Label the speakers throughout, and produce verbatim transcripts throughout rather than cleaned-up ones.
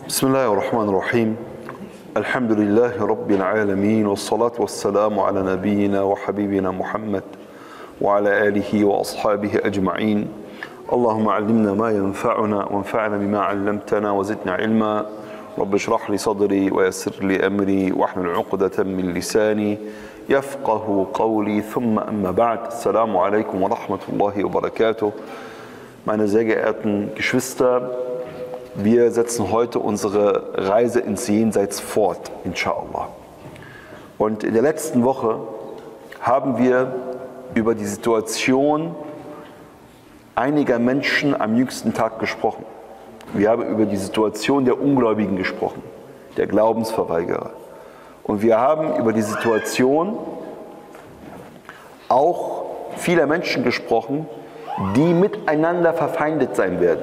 Speaker 1: بسم الله الرحمن الرحيم الحمد لله رب العالمين والصلاة والسلام على نبينا وحبيبنا محمد وعلى آله وأصحابه أجمعين اللهم علمنا ما ينفعنا وانفعنا بما علمتنا وزدنا علما رب اشرح لي صدري ويسر لي أمري واحلل عقدة من لساني يفقه قولي ثم أما بعد السلام عليكم ورحمة الله وبركاته. Meine sehr geehrten Geschwister, wir setzen heute unsere Reise ins Jenseits fort, inshallah. Und in der letzten Woche haben wir über die Situation einiger Menschen am jüngsten Tag gesprochen. Wir haben über die Situation der Ungläubigen gesprochen, der Glaubensverweigerer. Und wir haben über die Situation auch vieler Menschen gesprochen, die miteinander verfeindet sein werden.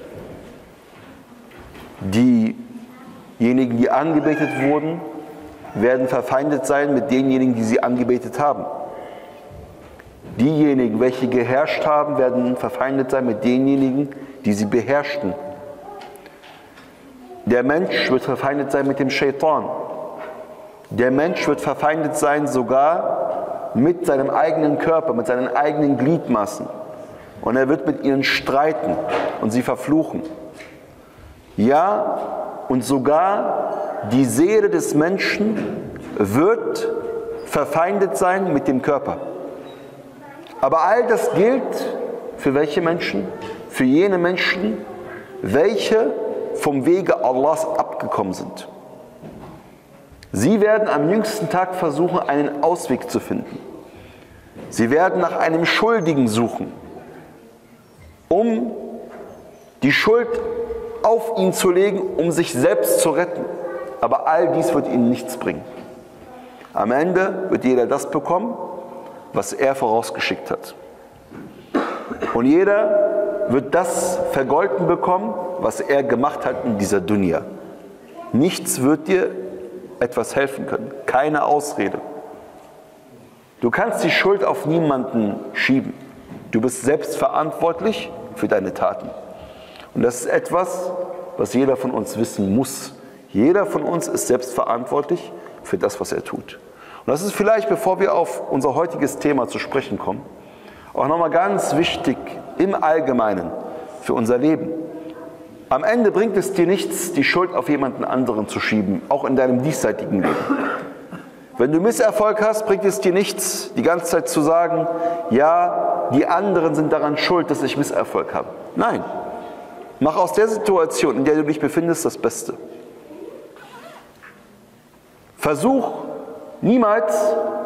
Speaker 1: Diejenigen, die angebetet wurden, werden verfeindet sein mit denjenigen, die sie angebetet haben. Diejenigen, welche geherrscht haben, werden verfeindet sein mit denjenigen, die sie beherrschten. Der Mensch wird verfeindet sein mit dem Shaitan. Der Mensch wird verfeindet sein sogar mit seinem eigenen Körper, mit seinen eigenen Gliedmaßen. Und er wird mit ihnen streiten und sie verfluchen. Ja, und sogar die Seele des Menschen wird verfeindet sein mit dem Körper. Aber all das gilt für welche Menschen? Für jene Menschen, welche vom Wege Allahs abgekommen sind. Sie werden am jüngsten Tag versuchen, einen Ausweg zu finden. Sie werden nach einem Schuldigen suchen, um die Schuld auf ihn zu legen, um sich selbst zu retten. Aber all dies wird ihnen nichts bringen. Am Ende wird jeder das bekommen, was er vorausgeschickt hat. Und jeder wird das vergolten bekommen, was er gemacht hat in dieser Dunya. Nichts wird dir etwas helfen können. Keine Ausrede. Du kannst die Schuld auf niemanden schieben. Du bist selbst verantwortlich für deine Taten. Und das ist etwas, was jeder von uns wissen muss. Jeder von uns ist selbst verantwortlich für das, was er tut. Und das ist vielleicht, bevor wir auf unser heutiges Thema zu sprechen kommen, auch nochmal ganz wichtig im Allgemeinen für unser Leben. Am Ende bringt es dir nichts, die Schuld auf jemanden anderen zu schieben, auch in deinem diesseitigen Leben. Wenn du Misserfolg hast, bringt es dir nichts, die ganze Zeit zu sagen, ja, die anderen sind daran schuld, dass ich Misserfolg habe. Nein, mach aus der Situation, in der du dich befindest, das Beste. Versuch niemals,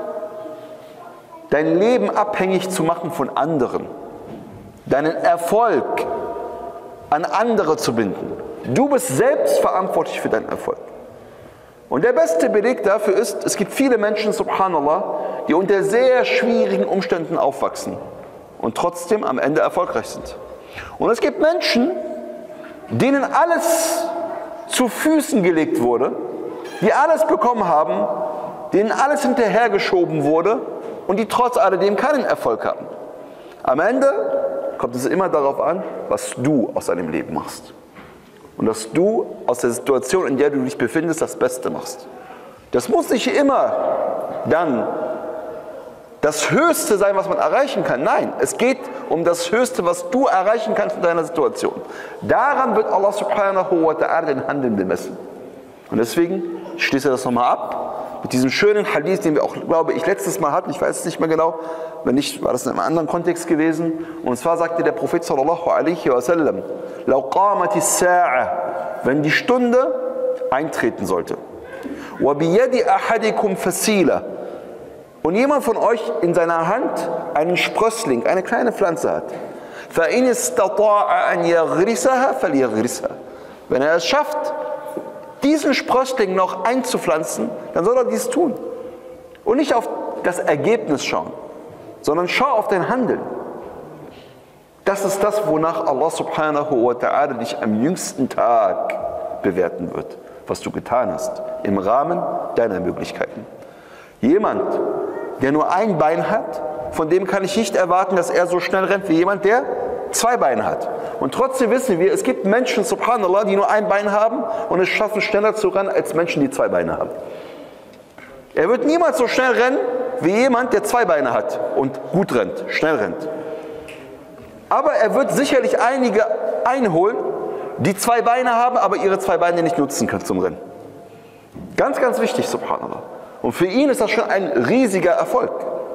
Speaker 1: dein Leben abhängig zu machen von anderen, deinen Erfolg an andere zu binden. Du bist selbst verantwortlich für deinen Erfolg. Und der beste Beleg dafür ist, es gibt viele Menschen, subhanallah, die unter sehr schwierigen Umständen aufwachsen und trotzdem am Ende erfolgreich sind. Und es gibt Menschen, denen alles zu Füßen gelegt wurde, die alles bekommen haben, denen alles hinterhergeschoben wurde und die trotz alledem keinen Erfolg haben. Am Ende kommt es immer darauf an, was du aus deinem Leben machst. Und dass du aus der Situation, in der du dich befindest, das Beste machst. Das muss nicht immer dann das Höchste sein, was man erreichen kann. Nein, es geht um das Höchste, was du erreichen kannst in deiner Situation. Daran wird Allah subhanahu wa ta'ala den Handeln bemessen. Und deswegen schließe das nochmal ab mit diesem schönen Hadith, den wir auch, glaube ich, letztes Mal hatten. Ich weiß es nicht mehr genau. Wenn nicht, war das in einem anderen Kontext gewesen. Und zwar sagte der Prophet sallallahu alaihi wasallam, "Lau qamati as-sa'a", wenn die Stunde eintreten sollte. "Wa biyadi ahadikum fasila", und jemand von euch in seiner Hand einen Sprössling, eine kleine Pflanze hat. فَإِنِ اسْتَطَاعَ أَنْ يَغْرِسَهَا فَلْيَغْرِسْهَا. Wenn er es schafft, diesen Sprössling noch einzupflanzen, dann soll er dies tun. Und nicht auf das Ergebnis schauen, sondern schau auf dein Handeln. Das ist das, wonach Allah subhanahu wa ta'ala dich am jüngsten Tag bewerten wird, was du getan hast, im Rahmen deiner Möglichkeiten. Jemand, der nur ein Bein hat, von dem kann ich nicht erwarten, dass er so schnell rennt wie jemand, der zwei Beine hat. Und trotzdem wissen wir, es gibt Menschen, subhanallah, die nur ein Bein haben und es schaffen, schneller zu rennen, als Menschen, die zwei Beine haben. Er wird niemals so schnell rennen, wie jemand, der zwei Beine hat und gut rennt, schnell rennt. Aber er wird sicherlich einige einholen, die zwei Beine haben, aber ihre zwei Beine nicht nutzen können zum Rennen. Ganz, ganz wichtig, subhanallah. Und für ihn ist das schon ein riesiger Erfolg.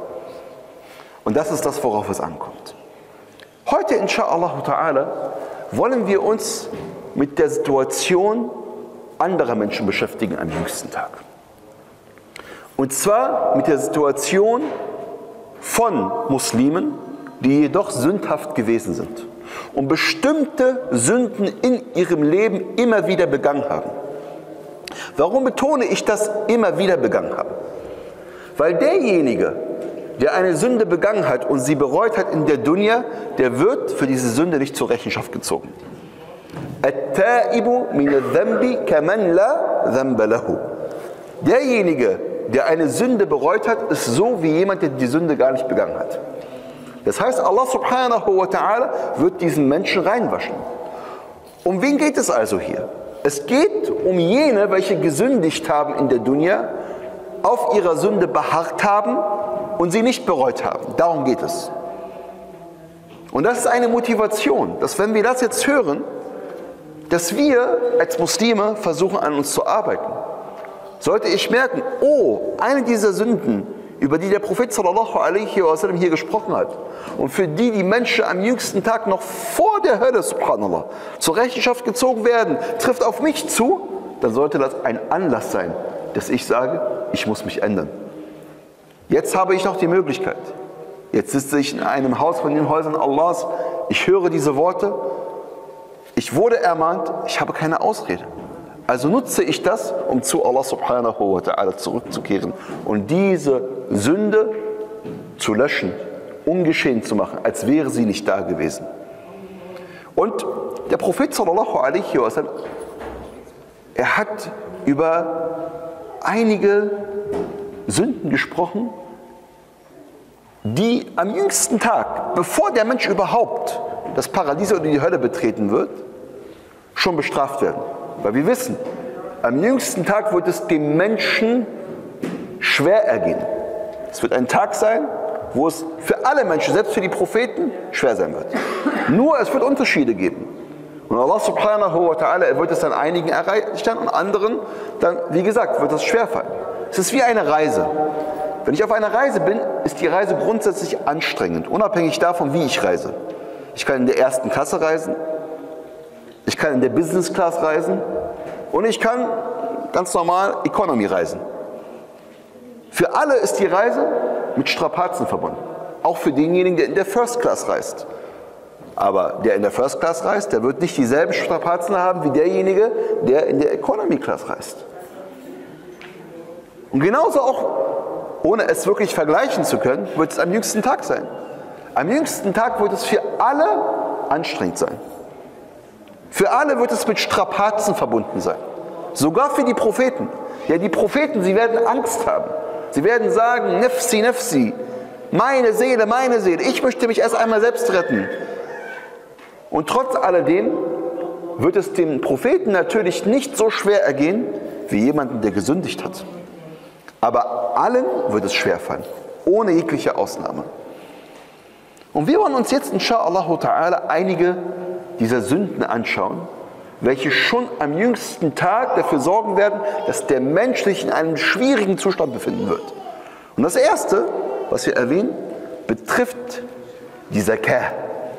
Speaker 1: Und das ist das, worauf es ankommt. Heute, inshallah ta'ala, wollen wir uns mit der Situation anderer Menschen beschäftigen am jüngsten Tag. Und zwar mit der Situation von Muslimen, die jedoch sündhaft gewesen sind und bestimmte Sünden in ihrem Leben immer wieder begangen haben. Warum betone ich das immer wieder begangen haben? Weil derjenige, der eine Sünde begangen hat und sie bereut hat in der Dunya, der wird für diese Sünde nicht zur Rechenschaft gezogen. At-Ta'ibu min adh-Dhanbi kaman la dhanba lahu. Derjenige, der eine Sünde bereut hat, ist so wie jemand, der die Sünde gar nicht begangen hat. Das heißt, Allah subhanahu wa ta'ala wird diesen Menschen reinwaschen. Um wen geht es also hier? Es geht um jene, welche gesündigt haben in der Dunya, auf ihrer Sünde beharrt haben und sie nicht bereut haben. Darum geht es. Und das ist eine Motivation, dass wenn wir das jetzt hören, dass wir als Muslime versuchen, an uns zu arbeiten. Sollte ich merken, oh, eine dieser Sünden, über die der Prophet sallallahu alaihi wasallam hier gesprochen hat und für die die Menschen am jüngsten Tag noch vor der Hölle, subhanallah, zur Rechenschaft gezogen werden, trifft auf mich zu, dann sollte das ein Anlass sein, dass ich sage, ich muss mich ändern. Jetzt habe ich noch die Möglichkeit. Jetzt sitze ich in einem Haus von den Häusern Allahs, ich höre diese Worte, ich wurde ermahnt, ich habe keine Ausrede. Also nutze ich das, um zu Allah subhanahu wa ta'ala zurückzukehren und diese Sünde zu löschen, ungeschehen zu machen, als wäre sie nicht da gewesen. Und der Prophet sallallahu alaihi wasallam, er hat über einige Sünden gesprochen, die am jüngsten Tag, bevor der Mensch überhaupt das Paradies oder die Hölle betreten wird, schon bestraft werden. Weil wir wissen, am jüngsten Tag wird es dem Menschen schwer ergehen. Es wird ein Tag sein, wo es für alle Menschen, selbst für die Propheten, schwer sein wird. Nur es wird Unterschiede geben. Und Allah subhanahu wa ta'ala, er wird es dann einigen erreichen und anderen, dann, wie gesagt, wird es schwerfallen. Es ist wie eine Reise. Wenn ich auf einer Reise bin, ist die Reise grundsätzlich anstrengend, unabhängig davon, wie ich reise. Ich kann in der ersten Klasse reisen, ich kann in der Business Class reisen und ich kann ganz normal Economy reisen. Für alle ist die Reise mit Strapazen verbunden. Auch für denjenigen, der in der First Class reist. Aber der in der First Class reist, der wird nicht dieselben Strapazen haben wie derjenige, der in der Economy Class reist. Und genauso auch, ohne es wirklich vergleichen zu können, wird es am jüngsten Tag sein. Am jüngsten Tag wird es für alle anstrengend sein. Für alle wird es mit Strapazen verbunden sein. Sogar für die Propheten. Ja, die Propheten, sie werden Angst haben. Sie werden sagen, Nafsi, Nafsi, meine Seele, meine Seele, ich möchte mich erst einmal selbst retten. Und trotz alledem wird es dem Propheten natürlich nicht so schwer ergehen, wie jemanden, der gesündigt hat. Aber allen wird es schwerfallen, ohne jegliche Ausnahme. Und wir wollen uns jetzt, inshallah ta'ala, einige dieser Sünden anschauen, welche schon am jüngsten Tag dafür sorgen werden, dass der Mensch sich in einem schwierigen Zustand befinden wird. Und das Erste, was wir erwähnen, betrifft die Zakah.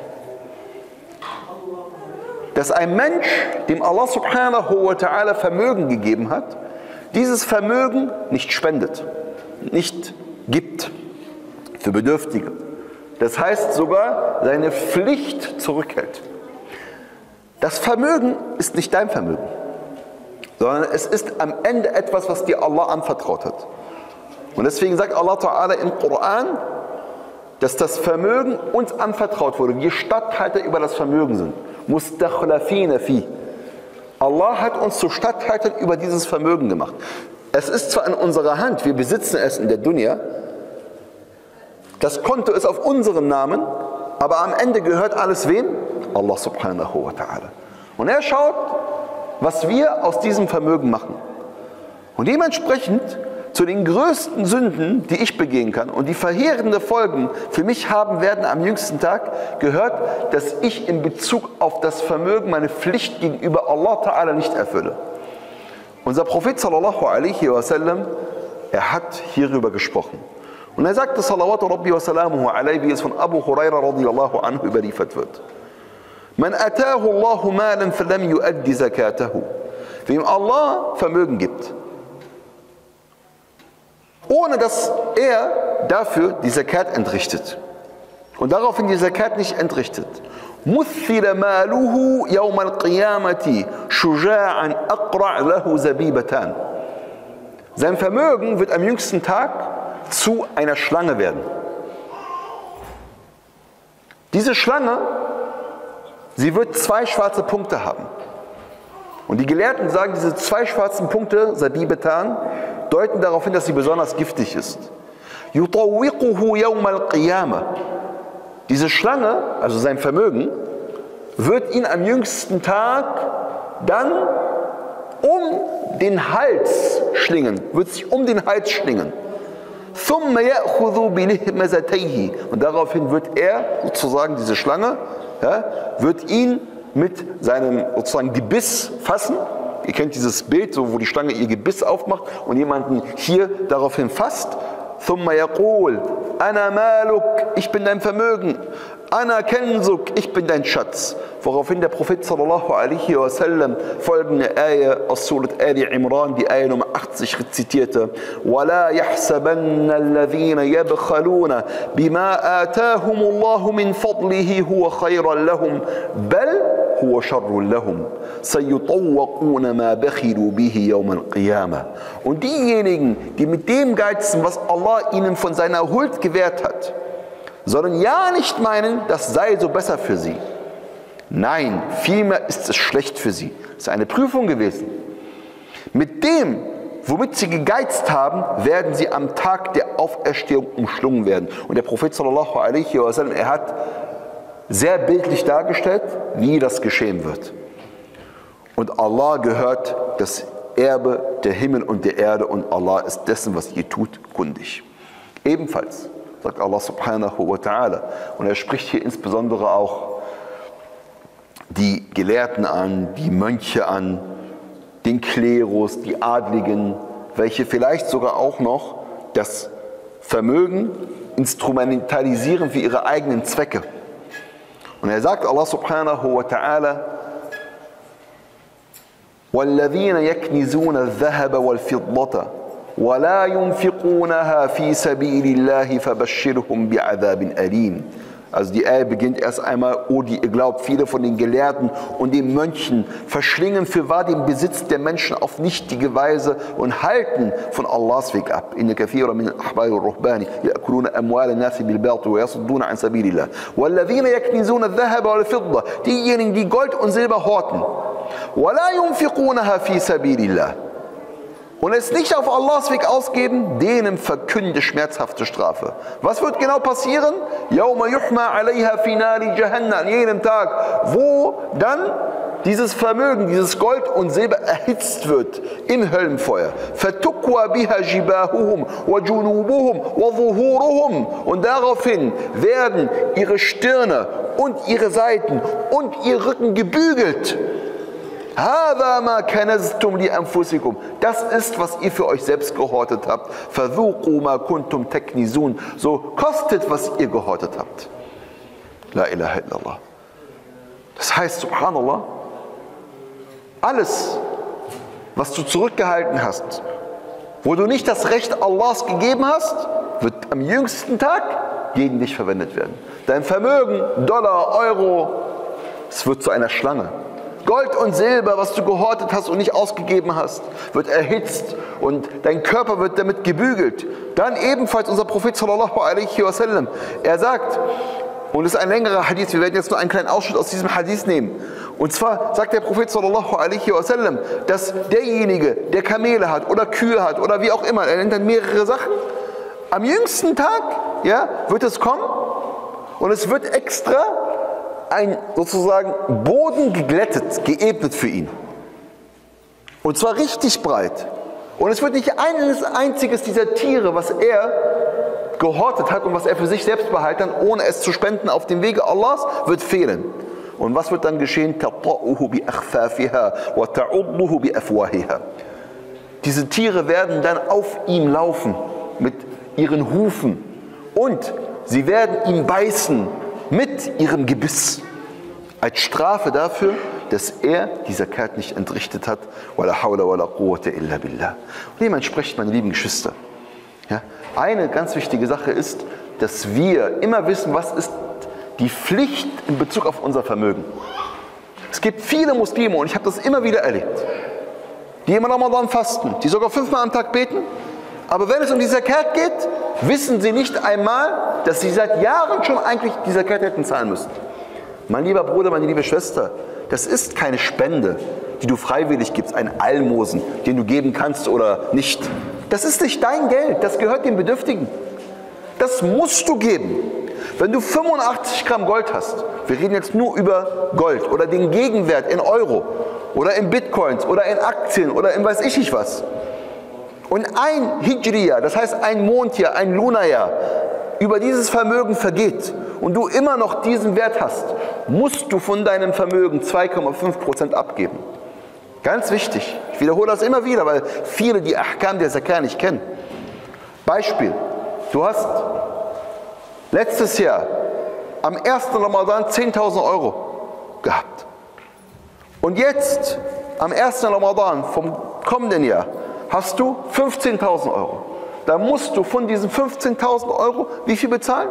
Speaker 1: Dass ein Mensch, dem Allah subhanahu wa ta'ala Vermögen gegeben hat, dieses Vermögen nicht spendet, nicht gibt für Bedürftige. Das heißt sogar, seine Pflicht zurückhält. Das Vermögen ist nicht dein Vermögen, sondern es ist am Ende etwas, was dir Allah anvertraut hat. Und deswegen sagt Allah Ta'ala im Koran, dass das Vermögen uns anvertraut wurde, wir Statthalter über das Vermögen sind. Mustakhlafina fi. Allah hat uns zu Statthaltern über dieses Vermögen gemacht. Es ist zwar in unserer Hand, wir besitzen es in der Dunya, das Konto ist auf unseren Namen, Aber am Ende gehört alles wem? Allah subhanahu wa ta'ala. Und er schaut, was wir aus diesem Vermögen machen. Und dementsprechend zu den größten Sünden, die ich begehen kann und die verheerende Folgen für mich haben werden am jüngsten Tag, gehört, dass ich in Bezug auf das Vermögen meine Pflicht gegenüber Allah Ta'ala nicht erfülle. Unser Prophet sallallahu alaihi wasallam, er hat hierüber gesprochen. Und er sagte, salawatu rabbi wa salamuhu alaihi, wie es von Abu Huraira radiyallahu anhu überliefert wird. Man atahu Allahu malan falam yuaddi zakatahu. Wem Allah Vermögen gibt, ohne dass er dafür die Zakat entrichtet und daraufhin die Zakat nicht entrichtet, مثل ماله يوم القيامة شجاعا أقرع له زبيبتان. Sein Vermögen wird am jüngsten Tag zu einer Schlange werden. Diese Schlange, sie wird zwei schwarze Punkte haben. Und die Gelehrten sagen, diese zwei schwarzen Punkte, Sabibetan, deuten darauf hin, dass sie besonders giftig ist. يُطَوِّقُهُ يَوْمَ الْقِيَامَةِ. Diese Schlange, also sein Vermögen, wird ihn am jüngsten Tag dann um den Hals schlingen, wird sich um den Hals schlingen. ثُمَّ يَأْخُذُ بِلِهْمَزَتَيْهِ. Und daraufhin wird er, sozusagen diese Schlange, ja, wird ihn mit seinem sozusagen Gebiss fassen. Ihr kennt dieses Bild, so, wo die Schlange ihr Gebiss aufmacht und jemanden hier daraufhin fasst. ثُمَّ يَقُولُ أَنَا مَالُكَ. Ich bin dein Vermögen. أَنَا كَنْزُكَ. Ich bin dein Schatz. Woraufhin der Prophet sallallahu alaihi wasallam folgende Ayah aus Surat Ali Imran, die Ayah Nummer achtzig, rezitierte. وَلَا يَحْسَبَنَّ الَّذِينَ يَبْخَلُونَ بِمَا آتَاهُمُ اللَّهُ مِنْ فَضْلِهِ هُوَ خَيْرًا لَهُمْ بَلْ هُوَ شَرٌّ لَهُمْ سَيُطَوَّقُونَ مَا بَخِلُوا بِهِ يَوْمَ الْقِيَامَةِ. Und diejenigen, die mit dem geizen, was Allah ihnen von seiner Huld gewährt hat, sollen ja nicht meinen, das sei so besser für sie. Nein, vielmehr ist es schlecht für sie. Es ist eine Prüfung gewesen. Mit dem, womit sie gegeizt haben, werden sie am Tag der Auferstehung umschlungen werden. Und der Prophet sallallahu alaihi wasallam, er hat sehr bildlich dargestellt, wie das geschehen wird. Und Allah gehört das Erbe der Himmel und der Erde und Allah ist dessen, was ihr tut, kundig. Ebenfalls sagt Allah subhanahu wa ta'ala, und er spricht hier insbesondere auch die Gelehrten an, die Mönche an, den Klerus, die Adligen, welche vielleicht sogar auch noch das Vermögen instrumentalisieren für ihre eigenen Zwecke. Und er sagt Allah subhanahu wa ta'ala, وَالَّذِينَ يَكْنِزُونَ الذَّهَبَ وَالْفِضَّةَ وَلَا يُنْفِقُونَهَا فِي سَبِيلِ اللَّهِ فَبَشِّرْهُمْ بِعَذَابٍ أَلِيمٍ. Also die Ayah beginnt erst einmal, oh, die ihr glaubt, viele von den Gelehrten und den Mönchen verschlingen fürwahr den Besitz der Menschen auf nichtige Weise und halten von Allahs Weg ab. Inna kathira min al-ahbari wal-ruhbani ya'kuluna amwal an-nasi bil-batil wa yasudduna an sabilillah. Walladhina yaknizuna adh-dhahaba wal-fidda. Diejenigen, die Gold und Silber horten. Wa la yunfiqunaha fi sabilillah. Und es nicht auf Allahs Weg ausgeben, denen verkünde schmerzhafte Strafe. Was wird genau passieren? Yawma yuhma alayha fi nari jahannam. An jedem Tag, wo dann dieses Vermögen, dieses Gold und Silber erhitzt wird im Höllenfeuer. Fatukwa biha jibahuhum wa junubuhum wa zuhuruhum. Und daraufhin werden ihre Stirne und ihre Seiten und ihr Rücken gebügelt. هَذَا مَا كَنَزْتُمْ لِأَنفُسِكُمْ. Das ist, was ihr für euch selbst gehortet habt. فَذُوقُوا مَا كُنْتُمْ تَكْنِزُونَ. So kostet, was ihr gehortet habt. La ilaha illallah. Das heißt, subhanallah, alles, was du zurückgehalten hast, wo du nicht das Recht Allahs gegeben hast, wird am jüngsten Tag gegen dich verwendet werden. Dein Vermögen, Dollar, Euro, es wird zu einer Schlange. Gold und Silber, was du gehortet hast und nicht ausgegeben hast, wird erhitzt und dein Körper wird damit gebügelt. Dann ebenfalls unser Prophet sallallahu alaihi wasallam, er sagt, und es ist ein längerer Hadith, wir werden jetzt nur einen kleinen Ausschnitt aus diesem Hadith nehmen. Und zwar sagt der Prophet sallallahu alaihi wasallam, dass derjenige, der Kamele hat oder Kühe hat oder wie auch immer, er nennt dann mehrere Sachen, am jüngsten Tag, ja, wird es kommen Und es wird extra ein sozusagen Boden geglättet, geebnet für ihn. Und zwar richtig breit. Und es wird nicht ein einziges dieser Tiere, was er gehortet hat und was er für sich selbst behalten hat, ohne es zu spenden auf dem Wege Allahs, wird fehlen. Und was wird dann geschehen? Diese Tiere werden dann auf ihm laufen mit ihren Hufen und sie werden ihn beißen mit ihrem Gebiss. Als Strafe dafür, dass er die Zakat nicht entrichtet hat. Und dementsprechend, meine lieben Geschwister, ja, eine ganz wichtige Sache ist, dass wir immer wissen, was ist die Pflicht in Bezug auf unser Vermögen. Es gibt viele Muslime, und ich habe das immer wieder erlebt, die im Ramadan fasten, die sogar fünfmal am Tag beten, aber wenn es um die Zakat geht, wissen sie nicht einmal, dass sie seit Jahren schon eigentlich die Zakat hätten zahlen müssen. Mein lieber Bruder, meine liebe Schwester, das ist keine Spende, die du freiwillig gibst, ein Almosen, den du geben kannst oder nicht. Das ist nicht dein Geld, das gehört den Bedürftigen. Das musst du geben. Wenn du fünfundachtzig Gramm Gold hast, wir reden jetzt nur über Gold oder den Gegenwert in Euro oder in Bitcoins oder in Aktien oder in weiß ich nicht was. Und ein Hijriya, das heißt ein Mondjahr, ein Lunarjahr, über dieses Vermögen vergeht und du immer noch diesen Wert hast, musst du von deinem Vermögen zwei Komma fünf Prozent abgeben. Ganz wichtig. Ich wiederhole das immer wieder, weil viele die Ahkam der Zakat nicht kennen. Beispiel. Du hast letztes Jahr am ersten Ramadan zehntausend Euro gehabt. Und jetzt, am ersten Ramadan vom kommenden Jahr, hast du fünfzehntausend Euro. Da musst du von diesen fünfzehntausend Euro wie viel bezahlen?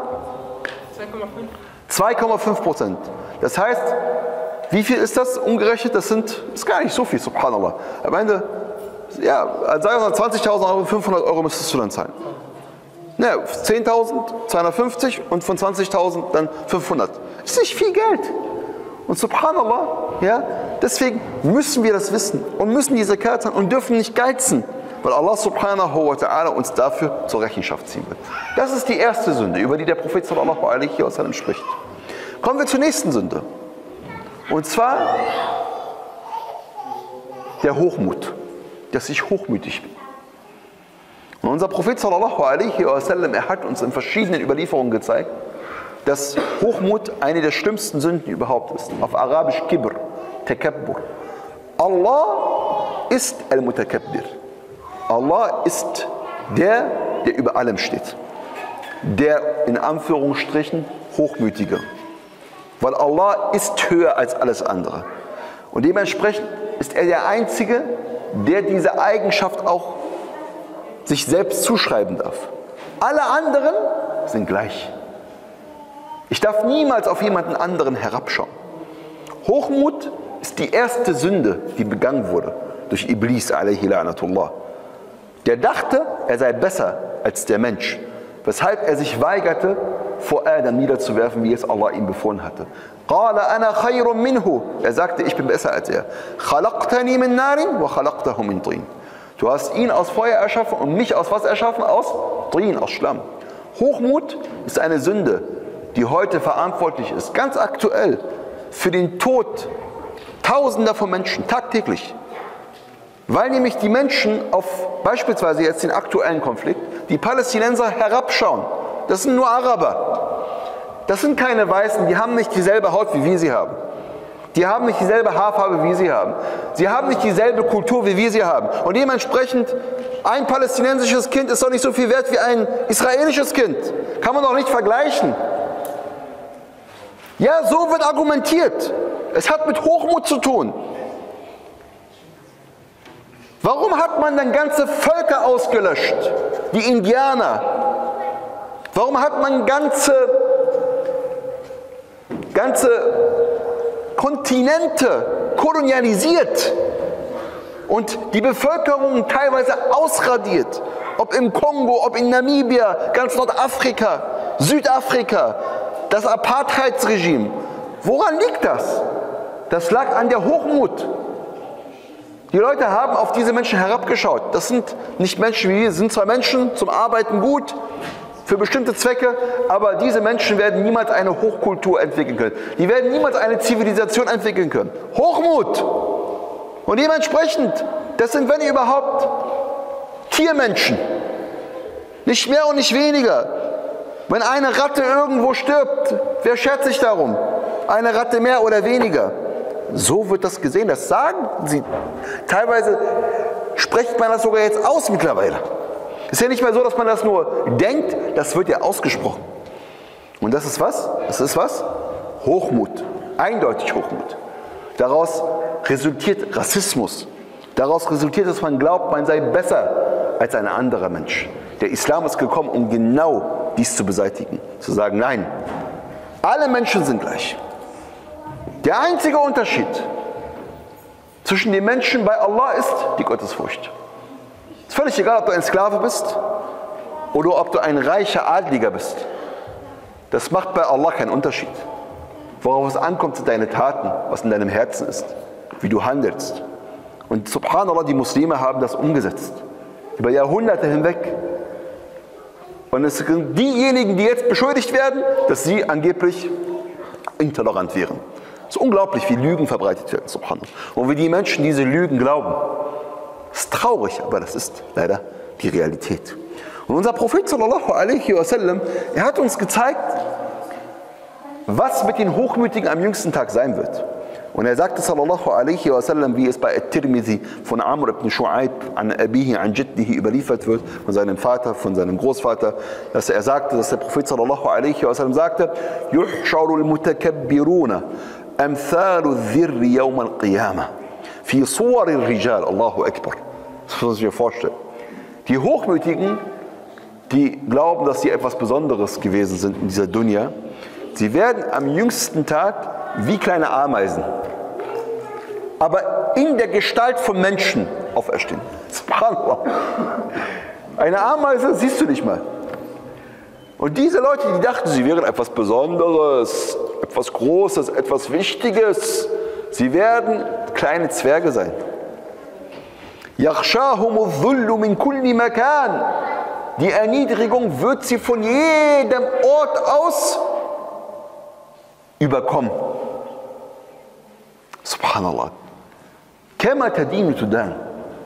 Speaker 1: zwei Komma fünf Prozent. Das heißt, wie viel ist das umgerechnet? Das sind, ist gar nicht so viel, subhanallah. Am Ende, ja, sagen wir mal zwanzigtausend Euro, fünfhundert Euro müsstest du dann zahlen. Ja, zehntausend, zweihundertfünfzig und von zwanzigtausend dann fünfhundert. Das ist nicht viel Geld. Und subhanallah, ja, deswegen müssen wir das wissen und müssen diese Zakat zahlen und dürfen nicht geizen, weil Allah subhanahu wa ta'ala uns dafür zur Rechenschaft ziehen wird. Das ist die erste Sünde, über die der Prophet sallallahu alaihi wasallam spricht. Kommen wir zur nächsten Sünde. Und zwar der Hochmut, dass ich hochmütig bin. Und unser Prophet sallallahu alaihi wasallam, er hat uns in verschiedenen Überlieferungen gezeigt, dass Hochmut eine der schlimmsten Sünden überhaupt ist. Auf Arabisch Kibr, Takabbur. Allah ist Al-Mutakabbir. Allah ist der, der über allem steht. Der in Anführungsstrichen Hochmütige. Weil Allah ist höher als alles andere. Und dementsprechend ist er der Einzige, der diese Eigenschaft auch sich selbst zuschreiben darf. Alle anderen sind gleich. Ich darf niemals auf jemanden anderen herabschauen. Hochmut ist die erste Sünde, die begangen wurde durch Iblis alaihi la'natullah. Der dachte, er sei besser als der Mensch, weshalb er sich weigerte, vor Adam niederzuwerfen, wie es Allah ihm befohlen hatte. Qala ana khayrun minhu. Er sagte, ich bin besser als er. Khalaqtani min narin wa khalaqtahu min tin. Du hast ihn aus Feuer erschaffen und mich aus was erschaffen? Aus Trin, aus Schlamm. Hochmut ist eine Sünde, die heute verantwortlich ist, ganz aktuell, für den Tod Tausender von Menschen, tagtäglich. Weil nämlich die Menschen auf beispielsweise jetzt den aktuellen Konflikt, die Palästinenser herabschauen. Das sind nur Araber. Das sind keine Weißen, die haben nicht dieselbe Haut, wie wir sie haben. Die haben nicht dieselbe Haarfarbe, wie sie haben. Sie haben nicht dieselbe Kultur, wie wir sie haben. Und dementsprechend, ein palästinensisches Kind ist doch nicht so viel wert wie ein israelisches Kind. Kann man doch nicht vergleichen. Ja, so wird argumentiert. Es hat mit Hochmut zu tun. Warum hat man dann ganze Völker ausgelöscht? Die Indianer. Warum hat man ganze, ganze Kontinente kolonialisiert und die Bevölkerung teilweise ausradiert? Ob im Kongo, ob in Namibia, ganz Nordafrika, Südafrika, das Apartheidsregime. Woran liegt das? Das lag an der Hochmut. Die Leute haben auf diese Menschen herabgeschaut. Das sind nicht Menschen wie wir, das sind zwar Menschen, zum Arbeiten gut, für bestimmte Zwecke, aber diese Menschen werden niemals eine Hochkultur entwickeln können. Die werden niemals eine Zivilisation entwickeln können. Hochmut! Und dementsprechend, das sind, wenn überhaupt, Tiermenschen. Nicht mehr und nicht weniger. Wenn eine Ratte irgendwo stirbt, wer schert sich darum? Eine Ratte mehr oder weniger. So wird das gesehen, das sagen sie. Teilweise spricht man das sogar jetzt aus mittlerweile. Es ist ja nicht mehr so, dass man das nur denkt, das wird ja ausgesprochen. Und das ist was? Das ist was? Hochmut. Eindeutig Hochmut. Daraus resultiert Rassismus. Daraus resultiert, dass man glaubt, man sei besser als ein anderer Mensch. Der Islam ist gekommen, um genau dies zu beseitigen. Zu sagen, nein, alle Menschen sind gleich. Der einzige Unterschied zwischen den Menschen bei Allah ist die Gottesfurcht. Es ist völlig egal, ob du ein Sklave bist oder ob du ein reicher Adliger bist. Das macht bei Allah keinen Unterschied. Worauf es ankommt, sind deine Taten, was in deinem Herzen ist, wie du handelst. Und subhanallah, die Muslime haben das umgesetzt. Über Jahrhunderte hinweg. Und es sind diejenigen, die jetzt beschuldigt werden, dass sie angeblich intolerant wären. Es ist unglaublich, wie Lügen verbreitet werden, subhanallah. Und wie die Menschen diese Lügen glauben. Das ist traurig, aber das ist leider die Realität. Und unser Prophet sallallahu alaihi wasallam, er hat uns gezeigt, was mit den Hochmütigen am jüngsten Tag sein wird. Und er sagte sallallahu alaihi wasallam, wie es bei At-Tirmidhi von Amr ibn Shu'aib an Abihi, an Jiddihi überliefert wird, von seinem Vater, von seinem Großvater, dass er sagte, dass der Prophet sallallahu alaihi wasallam sagte, Yuhsharu al-Mutakabbiruna amthalu dhirri yawm al-Qiyamah fi suwar al-Rijal, Allahu Akbar. Das muss man sich vorstellen. Die Hochmütigen, die glauben, dass sie etwas Besonderes gewesen sind in dieser Dunya, sie werden am jüngsten Tag wie kleine Ameisen, aber in der Gestalt von Menschen auferstehen. Subhanallah. Eine Ameise siehst du nicht mal. Und diese Leute, die dachten, sie wären etwas Besonderes, etwas Großes, etwas Wichtiges, sie werden kleine Zwerge sein. Yakhshahum adh-dhullu min kulli makan. Die Erniedrigung wird sie von jedem Ort aus überkommen. Subhanallah. Kama tadinu tudan.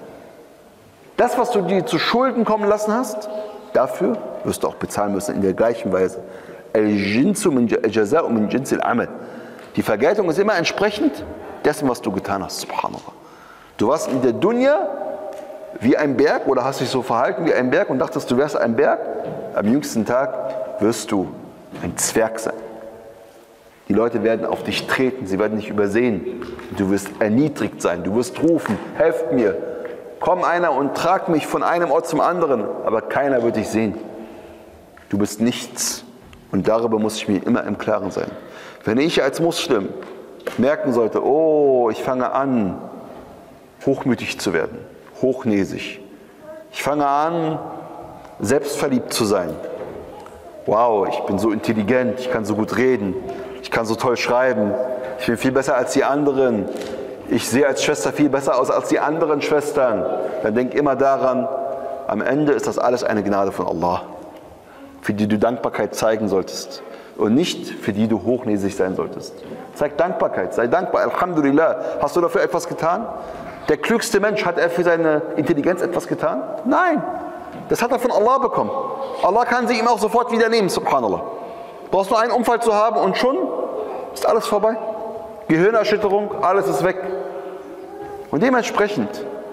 Speaker 1: Das, was du dir zu Schulden kommen lassen hast, dafür wirst du auch bezahlen müssen in der gleichen Weise. Al-jinsu min jaza'u min jinsil amal. Die Vergeltung ist immer entsprechend dessen, was du getan hast. Subhanallah. Du warst in der Dunya wie ein Berg oder hast dich so verhalten wie ein Berg und dachtest, du wärst ein Berg. Am jüngsten Tag wirst du ein Zwerg sein. Die Leute werden auf dich treten, sie werden dich übersehen. Du wirst erniedrigt sein, du wirst rufen, helft mir. Komm einer und trag mich von einem Ort zum anderen, aber keiner wird dich sehen. Du bist nichts und darüber muss ich mir immer im Klaren sein. Wenn ich als Muslim merken sollte, oh, ich fange an, hochmütig zu werden, hochnäsig. Ich fange an, selbstverliebt zu sein. Wow, ich bin so intelligent, ich kann so gut reden. Ich kann so toll schreiben, ich bin viel besser als die anderen, ich sehe als Schwester viel besser aus als die anderen Schwestern. Dann denk immer daran, am Ende ist das alles eine Gnade von Allah, für die du Dankbarkeit zeigen solltest und nicht für die du hochnäsig sein solltest. Zeig Dankbarkeit, sei dankbar, Alhamdulillah. Hast du dafür etwas getan? Der klügste Mensch, hat er für seine Intelligenz etwas getan? Nein, das hat er von Allah bekommen. Allah kann sie ihm auch sofort wieder nehmen, subhanallah. Brauchst nur einen Unfall zu haben und schon ist alles vorbei. Gehirnerschütterung, alles ist weg. Und dementsprechend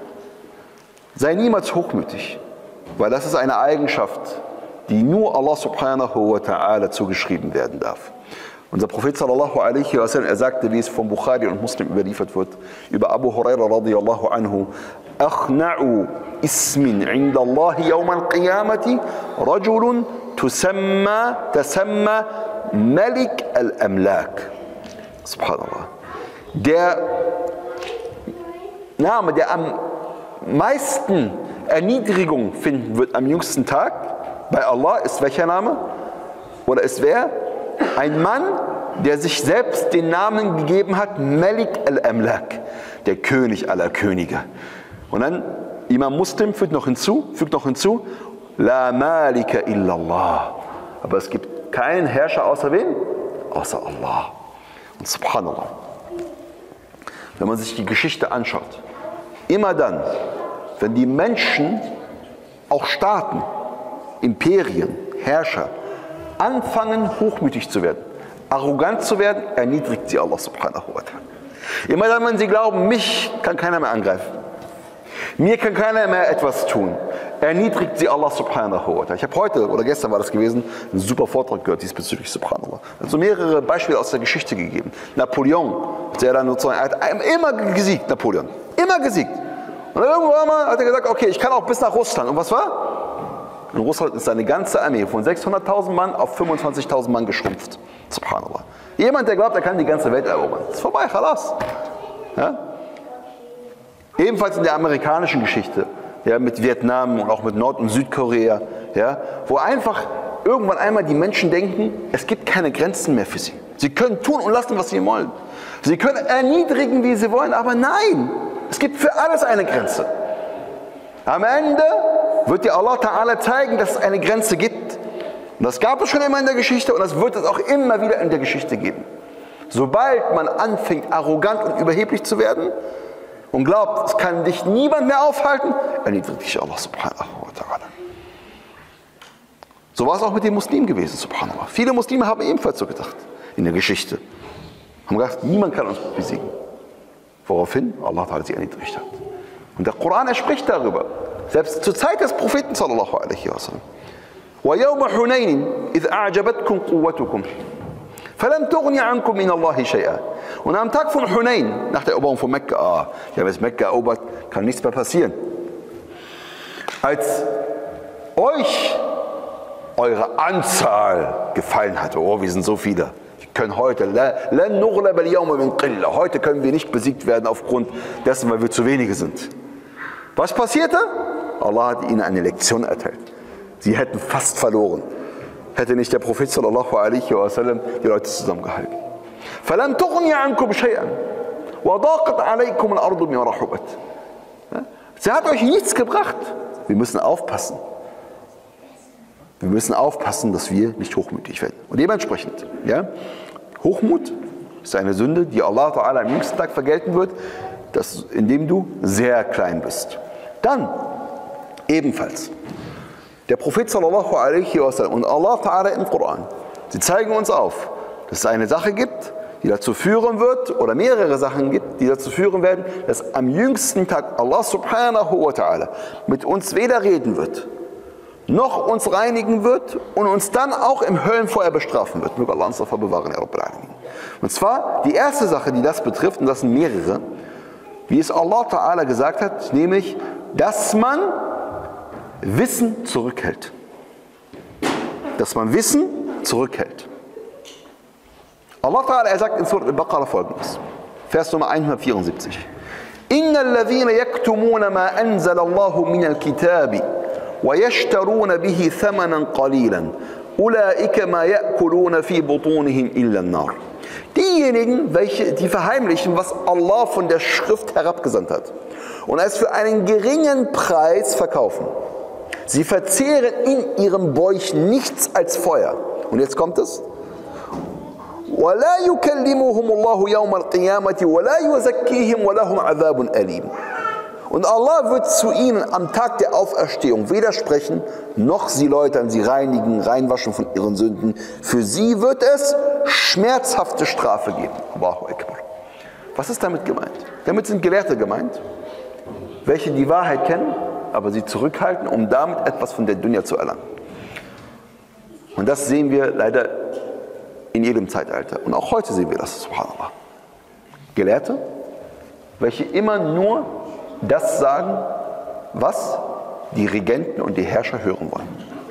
Speaker 1: sei niemals hochmütig, weil das ist eine Eigenschaft, die nur Allah subhanahu wa ta'ala zugeschrieben werden darf. Unser Prophet sallallahu alaihi wasallam, er sagte, wie es von Bukhari und Muslim überliefert wird, über Abu Huraira radiyallahu anhu, Akhna'u ismin inda Allahi yawm al-qiyamati rajulun tusamma tasamma Malik al-Amlak. Subhanallah. Der Name, der am meisten Erniedrigung finden wird am jüngsten Tag bei Allah, ist welcher Name? Oder ist wer? Ein Mann, der sich selbst den Namen gegeben hat, Malik al-Amlak, der König aller Könige. Und dann, Imam Muslim fügt noch hinzu, fügt noch hinzu, La Malika illallah. Aber es gibt keinen Herrscher außer wen? Außer Allah. Und subhanallah, wenn man sich die Geschichte anschaut, immer dann, wenn die Menschen, auch Staaten, Imperien, Herrscher, anfangen hochmütig zu werden, arrogant zu werden, erniedrigt sie Allah subhanahu wa ta'ala. Immer dann, wenn sie glauben, mich kann keiner mehr angreifen, mir kann keiner mehr etwas tun, erniedrigt sie Allah subhanahu wa ta'ala. Ich habe heute, oder gestern war das gewesen, einen super Vortrag gehört diesbezüglich, subhanallah. Also mehrere Beispiele aus der Geschichte gegeben. Napoleon, der dann sozusagen, er hat immer gesiegt, Napoleon, immer gesiegt. Und dann irgendwann mal hat er gesagt, okay, ich kann auch bis nach Russland. Und was war? In Russland ist seine ganze Armee von sechshunderttausend Mann auf fünfundzwanzigtausend Mann geschrumpft. Subhanallah. Jemand, der glaubt, er kann die ganze Welt erobern. Das ist vorbei, Khalas. Ja? Ebenfalls in der amerikanischen Geschichte, ja, mit Vietnam und auch mit Nord- und Südkorea, ja, wo einfach irgendwann einmal die Menschen denken, es gibt keine Grenzen mehr für sie. Sie können tun und lassen, was sie wollen. Sie können erniedrigen, wie sie wollen, aber nein, es gibt für alles eine Grenze. Am Ende wird dir Allah Ta'ala zeigen, dass es eine Grenze gibt. Und das gab es schon immer in der Geschichte und das wird es auch immer wieder in der Geschichte geben. Sobald man anfängt, arrogant und überheblich zu werden und glaubt, es kann dich niemand mehr aufhalten, erniedrigt dich Allah subhanahu wa ta'ala. So war es auch mit den Muslimen gewesen, subhanallah. Viele Muslime haben ebenfalls so gedacht in der Geschichte. Haben gedacht, niemand kann uns besiegen. Woraufhin Allah Ta'ala sie erniedrigt hat. Und der Koran, er spricht darüber. Selbst zur Zeit des Propheten sallallahu alaihi wasallam. وَيَوْمَ حُنَيْنٍ إِذْ أَعْجَبَتْكُمْ قُوَّتُكُمْ فَلَمْ تُغْنِ عَنْكُمْ مِنَ اللَّهِ شَيْئًا. Und am Tag von Hunayn, nach der Eroberung von Mekka, ah, ich habe jetzt Mekka erobert, kann nichts mehr passieren. Als euch eure Anzahl gefallen hat, oh, wir sind so viele, wir können heute, heute können wir nicht besiegt werden aufgrund dessen, weil wir zu wenige sind. Was passierte? Allah hat ihnen eine Lektion erteilt. Sie hätten fast verloren, hätte nicht der Prophet sallallahu alaihi wasallam die Leute zusammengehalten. فَلَمْ تُغْنِ عَنْكُمْ شَيْئًا وَضَاقَتْ عَلَيْكُمُ الْأَرْضُ بِمَا رَحُبَتْ. Sie hat euch nichts gebracht. Wir müssen aufpassen. Wir müssen aufpassen, dass wir nicht hochmütig werden. Und dementsprechend, ja, Hochmut ist eine Sünde, die Allah Ta'ala am jüngsten Tag vergelten wird, dass, indem du sehr klein bist. Dann ebenfalls der Prophet sallallahu alaihi wasallam und Allah Ta'ala im Koran, sie zeigen uns auf, dass es eine Sache gibt, die dazu führen wird, oder mehrere Sachen gibt, die dazu führen werden, dass am jüngsten Tag Allah subhanahu wa ta'ala mit uns weder reden wird, noch uns reinigen wird und uns dann auch im Höllenfeuer bestrafen wird. Möge Allah uns davor bewahren, ya Rabbil Alamin. Und zwar die erste Sache, die das betrifft, und das sind mehrere, wie es Allah Ta'ala gesagt hat, nämlich, dass man Wissen zurückhält. Dass man Wissen zurückhält. Allah Ta'ala, er sagt in Surah Al-Baqarah folgendes, Vers Nummer hundertvierundsiebzig. إِنَّ الَّذِينَ يَكْتُمُونَ مَا أَنزَلَ اللَّهُ مِنَ الْكِتَابِ وَيَشْتَرُونَ بِهِ ثَمَنًا قَلِيلًا أُولَٰئِكَ مَا يَأْكُلُونَ فِي بُطُونِهِمْ إِلَّا النَّارِ. Diejenigen, welche die verheimlichen, was Allah von der Schrift herabgesandt hat und es für einen geringen Preis verkaufen. Sie verzehren in ihrem Bäuchen nichts als Feuer. Und jetzt kommt es. وَلَا يُكَلِّمُهُمُ اللَّهُ يَوْمَ الْقِيَامَةِ وَلَا يُزَكِّيهِمْ وَلَهُمْ عَذَابٌ أَلِيمٌ. Und Allah wird zu ihnen am Tag der Auferstehung weder sprechen, noch sie läutern, sie reinigen, reinwaschen von ihren Sünden. Für sie wird es schmerzhafte Strafe geben. Allahu Akbar. Was ist damit gemeint? Damit sind Gelehrte gemeint, welche die Wahrheit kennen, aber sie zurückhalten, um damit etwas von der Dunya zu erlangen. Und das sehen wir leider in jedem Zeitalter. Und auch heute sehen wir das, subhanallah. Gelehrte, welche immer nur das sagen, was die Regenten und die Herrscher hören wollen.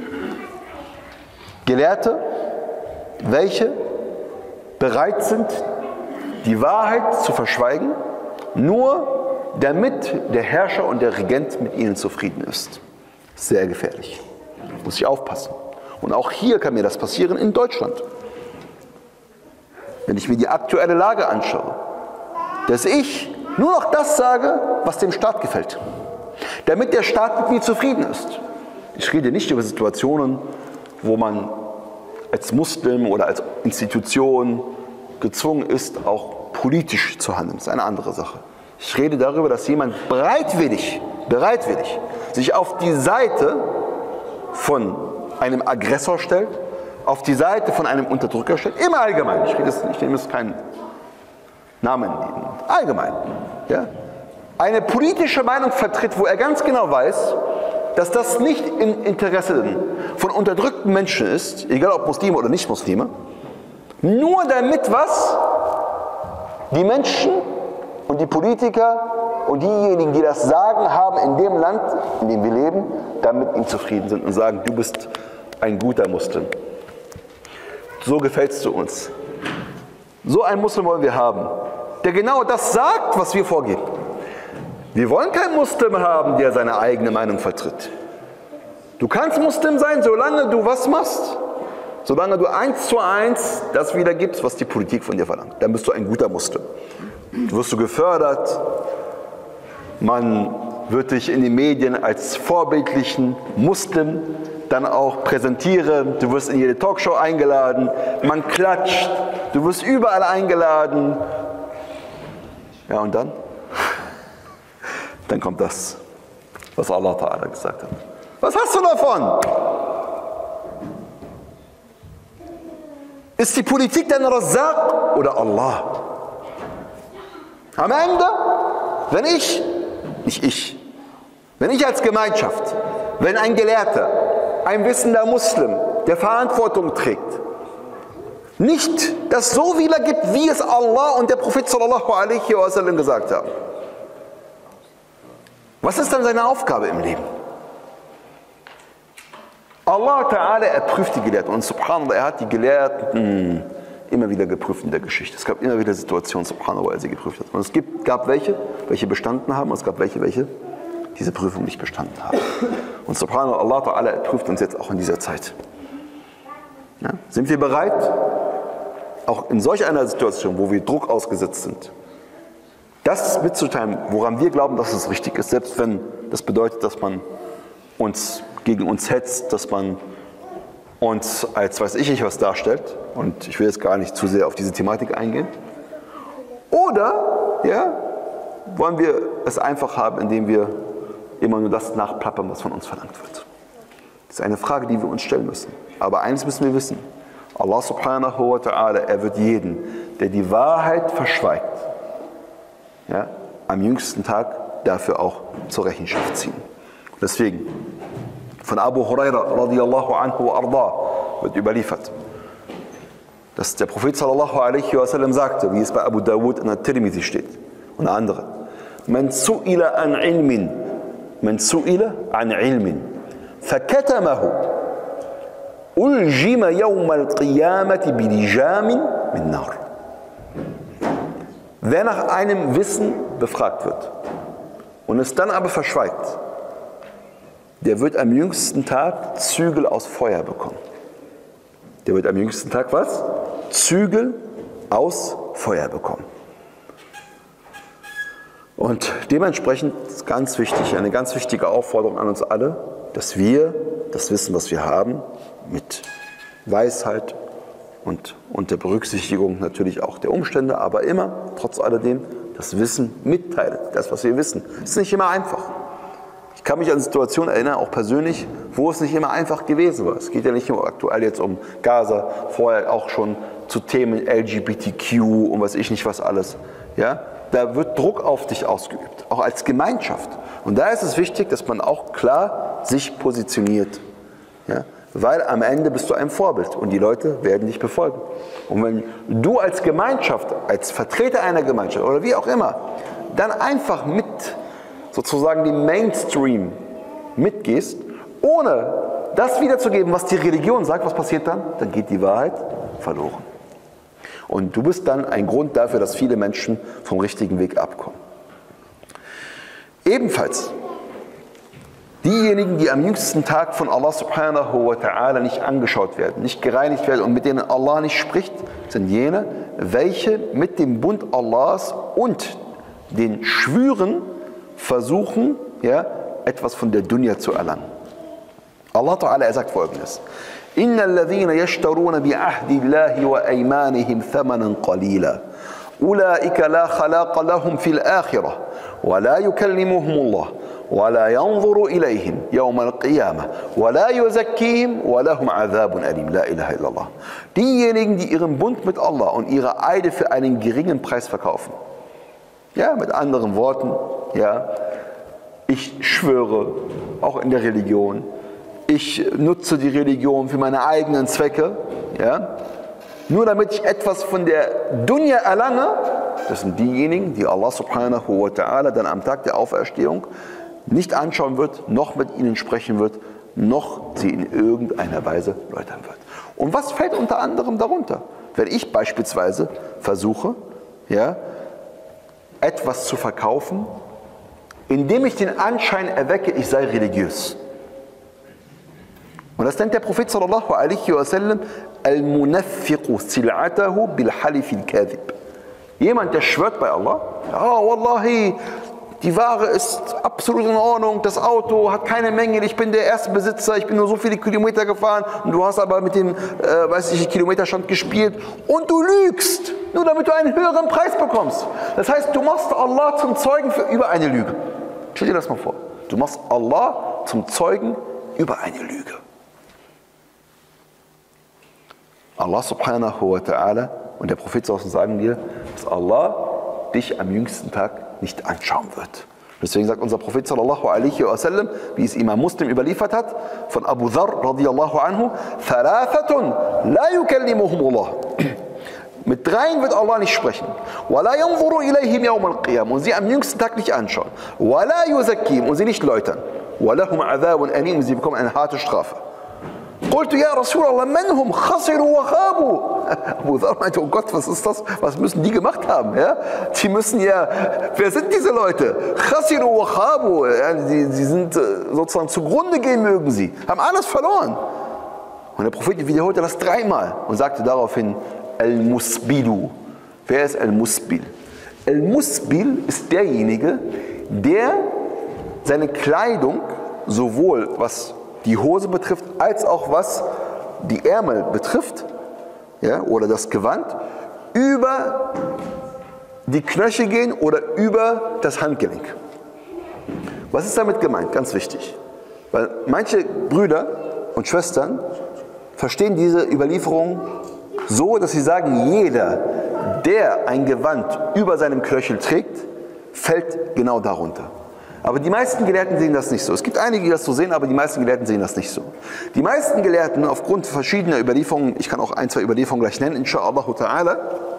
Speaker 1: Gelehrte, welche bereit sind, die Wahrheit zu verschweigen, nur damit der Herrscher und der Regent mit ihnen zufrieden ist. Sehr gefährlich. Muss ich aufpassen. Und auch hier kann mir das passieren in Deutschland. Wenn ich mir die aktuelle Lage anschaue, dass ich nur noch das sage, was dem Staat gefällt, damit der Staat mit mir zufrieden ist. Ich rede nicht über Situationen, wo man als Muslim oder als Institution gezwungen ist, auch politisch zu handeln. Das ist eine andere Sache. Ich rede darüber, dass jemand bereitwillig, bereitwillig sich auf die Seite von einem Aggressor stellt, auf die Seite von einem Unterdrücker stellt, im Allgemeinen. Ich, rede jetzt, ich nehme jetzt keinen Namen nehmen. Allgemein. Ja? Eine politische Meinung vertritt, wo er ganz genau weiß, dass das nicht im Interesse von unterdrückten Menschen ist, egal ob Muslime oder Nicht-Muslime, nur damit was? Die Menschen und die Politiker und diejenigen, die das Sagen haben in dem Land, in dem wir leben, damit mit ihm zufrieden sind und sagen, du bist ein guter Muslim. So gefällst du uns. So einen Muslim wollen wir haben, der genau das sagt, was wir vorgeben. Wir wollen keinen Muslim haben, der seine eigene Meinung vertritt. Du kannst Muslim sein, solange du was machst, solange du eins zu eins das wiedergibst, was die Politik von dir verlangt. Dann bist du ein guter Muslim. Du wirst du gefördert, man wird dich in den Medien als vorbildlichen Muslim dann auch präsentieren, du wirst in jede Talkshow eingeladen, man klatscht, du wirst überall eingeladen. Ja, und dann? Dann kommt das, was Allah Ta'ala gesagt hat. Was hast du davon? Ist die Politik dein Razzaq oder Allah? Am Ende, wenn ich, nicht ich, wenn ich als Gemeinschaft, wenn ein Gelehrter, ein wissender Muslim, der Verantwortung trägt, nicht das so wiedergibt, wie es Allah und der Prophet sallallahu alaihi wasallam gesagt haben, was ist dann seine Aufgabe im Leben? Allah Ta'ala, er prüft die Gelehrten und subhanallah, er hat die Gelehrten immer wieder geprüft in der Geschichte. Es gab immer wieder Situationen, subhanallah, wo er sie geprüft hat. Und es gibt, gab welche, welche bestanden haben und es gab welche, welche diese Prüfung nicht bestanden haben. Und subhanallah, Allah Ta'ala, er prüft uns jetzt auch in dieser Zeit. Ja? Sind wir bereit, auch in solch einer Situation, wo wir Druck ausgesetzt sind, das mitzuteilen, woran wir glauben, dass es richtig ist, selbst wenn das bedeutet, dass man uns gegen uns hetzt, dass man uns als weiß ich nicht was darstellt, und ich will jetzt gar nicht zu sehr auf diese Thematik eingehen. Oder ja, wollen wir es einfach haben, indem wir immer nur das nachplappern, was von uns verlangt wird. Das ist eine Frage, die wir uns stellen müssen. Aber eins müssen wir wissen: Allah subhanahu wa ta'ala, er wird jeden, der die Wahrheit verschweigt, ja, am jüngsten Tag dafür auch zur Rechenschaft ziehen. Deswegen, von Abu Huraira radiyallahu anhu wa arda wird überliefert, dass der Prophet sallallahu alaihi wasallam sagte, wie es bei Abu Dawud in der Tirmidhi steht und andere: Man su'ila an ilmin, man su'ila an ilmin, fakatamahu, uljima yawma al-qiyamati bilijamin min nar. Wer nach einem Wissen befragt wird und es dann aber verschweigt, der wird am jüngsten Tag Zügel aus Feuer bekommen. Der wird am jüngsten Tag was? Zügel aus Feuer bekommen. Und dementsprechend ist ganz wichtig, eine ganz wichtige Aufforderung an uns alle, dass wir das Wissen, was wir haben, mit Weisheit und unter Berücksichtigung natürlich auch der Umstände, aber immer, trotz alledem, das Wissen mitteilen. Das, was wir wissen, ist nicht immer einfach. Ich kann mich an Situationen erinnern, auch persönlich, wo es nicht immer einfach gewesen war. Es geht ja nicht nur aktuell jetzt um Gaza, vorher auch schon zu Themen L G B T Q und weiß ich nicht was alles. Ja? Da wird Druck auf dich ausgeübt, auch als Gemeinschaft. Und da ist es wichtig, dass man auch klar sich positioniert. Ja? Weil am Ende bist du ein Vorbild und die Leute werden dich befolgen. Und wenn du als Gemeinschaft, als Vertreter einer Gemeinschaft oder wie auch immer, dann einfach mit sozusagen dem Mainstream mitgehst, ohne das wiederzugeben, was die Religion sagt, was passiert dann? Dann geht die Wahrheit verloren. Und du bist dann ein Grund dafür, dass viele Menschen vom richtigen Weg abkommen. Ebenfalls, diejenigen, die am jüngsten Tag von Allah subhanahu wa ta'ala nicht angeschaut werden, nicht gereinigt werden und mit denen Allah nicht spricht, sind jene, welche mit dem Bund Allahs und den Schwüren versuchen, ja, etwas von der Dunya zu erlangen. Allah Ta'ala, er sagt Folgendes. إِنَّ الَّذِينَ يَشْتَرُونَ بِعَهْدِ اللَّهِ وَأَيْمَانِهِمْ ثَمَنًا قَلِيلًا أُولَٰئِكَ لَا خَلَاقَ لَهُمْ فِي الْآخِرَةِ وَلَا يُكَلِّمُهُمُ اللَّهُ وَلَا يَنْظُرُ إِلَيْهِمْ يَوْمَ الْقِيَامَةِ وَلَا يُزَكِّيهِمْ وَلَهُمْ عَذَابٌ أَلِيمٌ. La ilaha illallah. Diejenigen, die ihren Bund mit Allah und ihre Eide für einen geringen Preis verkaufen. Ja, mit anderen Worten, ja, ich schwöre, auch in der Religion, ich nutze die Religion für meine eigenen Zwecke, ja, nur damit ich etwas von der Dunya erlange. Das sind diejenigen, die Allah subhanahu wa ta'ala dann am Tag der Auferstehung nicht anschauen wird, noch mit ihnen sprechen wird, noch sie in irgendeiner Weise läutern wird. Und was fällt unter anderem darunter? Wenn ich beispielsweise versuche, ja, etwas zu verkaufen, indem ich den Anschein erwecke, ich sei religiös. Und das nennt der Prophet sallallahu alaihi wasallam al-munaffiqu sil'atahu bil-halif al-kadhib. Jemand, der schwört bei Allah, oh wallahi, die Ware ist absolut in Ordnung, das Auto hat keine Mängel, ich bin der erste Besitzer, ich bin nur so viele Kilometer gefahren und du hast aber mit dem, äh, weiß ich, Kilometerstand gespielt und du lügst, nur damit du einen höheren Preis bekommst. Das heißt, du machst Allah zum Zeugen für, über eine Lüge. Stell dir das mal vor. Du machst Allah zum Zeugen über eine Lüge. Allah subhanahu wa ta'ala und der Prophet sagen dir, dass Allah dich am jüngsten Tag nicht anschauen wird. Deswegen sagt unser Prophet sallallahu alaihi wasallam, wie es Imam Muslim überliefert hat, von Abu Dharr radiyallahu anhu, Thalathatun la yukallimuhumullah. Mit dreien wird Allah nicht sprechen. وَلَا يَنْظُرُ إِلَيْهِمْ يَوْمَ الْقِيَامَةِ und sie am jüngsten Tag nicht anschauen. وَلَا يُزَكِّيهِمْ und sie nicht läutern. وَلَهُمْ عَذَابٌ أَلِيمٌ und sie bekommen eine harte Strafe. قُلْتُ يَا رَسُولَ اللَّهِ مَنْ هُمْ خَسِرُوا وَخَابُوا. Abu Dharr meinte, oh Gott, was ist das? Was müssen die gemacht haben? Ja? Die müssen ja, wer sind diese Leute? خَسِرُوا وَخَابُوا. Ja, sie, sie sind sozusagen zugrunde gehen mögen sie. Haben alles verloren. Und der Prophet wiederholte das dreimal und sagte daraufhin, Al-Musbilu. Wer ist Al-Musbil? Al-Musbil ist derjenige, der seine Kleidung, sowohl was die Hose betrifft, als auch was die Ärmel betrifft, ja, oder das Gewand, über die Knöchel gehen oder über das Handgelenk. Was ist damit gemeint? Ganz wichtig. Weil manche Brüder und Schwestern verstehen diese Überlieferung so, dass sie sagen, jeder, der ein Gewand über seinem Knöchel trägt, fällt genau darunter. Aber die meisten Gelehrten sehen das nicht so. Es gibt einige, die das so sehen, aber die meisten Gelehrten sehen das nicht so. Die meisten Gelehrten, aufgrund verschiedener Überlieferungen, ich kann auch ein, zwei Überlieferungen gleich nennen, inshallah ta'ala,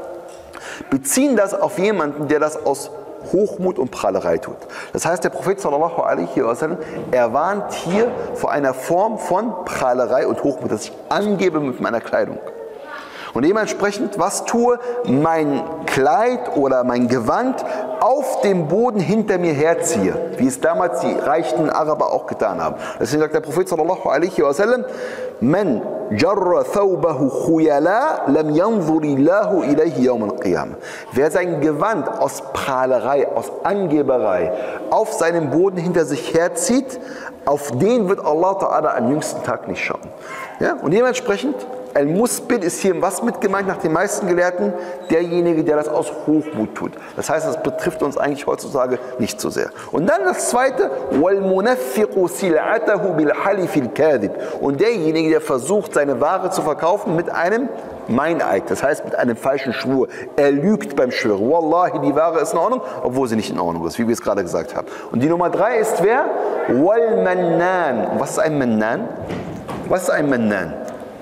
Speaker 1: beziehen das auf jemanden, der das aus Hochmut und Prahlerei tut. Das heißt, der Prophet sallallahu alaihi wasallam, er warnt hier vor einer Form von Prahlerei und Hochmut, dass ich angebe mit meiner Kleidung. Und dementsprechend, was tue, mein Kleid oder mein Gewand auf dem Boden hinter mir herziehe, wie es damals die reichen Araber auch getan haben. Deswegen sagt der Prophet sallallahu alaihi wasallam, Man jarra thawbahu khuyala lam yanzurillahu ilayhi yawm al-qiyamah. Wer sein Gewand aus Prahlerei, aus Angeberei auf seinem Boden hinter sich herzieht, auf den wird Allah Ta'ala am jüngsten Tag nicht schauen. Ja? Und dementsprechend, Al-Musbil ist hier was mit gemeint nach den meisten Gelehrten? Derjenige, der das aus Hochmut tut. Das heißt, das betrifft uns eigentlich heutzutage nicht so sehr. Und dann das zweite, وَالْمُنَفِّقُ سِلْعَتَهُ بِالْحَلِفِ الْكَاذِبِ. Und derjenige, der versucht, seine Ware zu verkaufen mit einem Meineid, das heißt mit einem falschen Schwur. Er lügt beim Schwören. Wallahi, die Ware ist in Ordnung, obwohl sie nicht in Ordnung ist, wie wir es gerade gesagt haben. Und die Nummer drei ist wer? وَالْمَنَّانِ. Was ist ein Mannan? Was ist ein Mannan?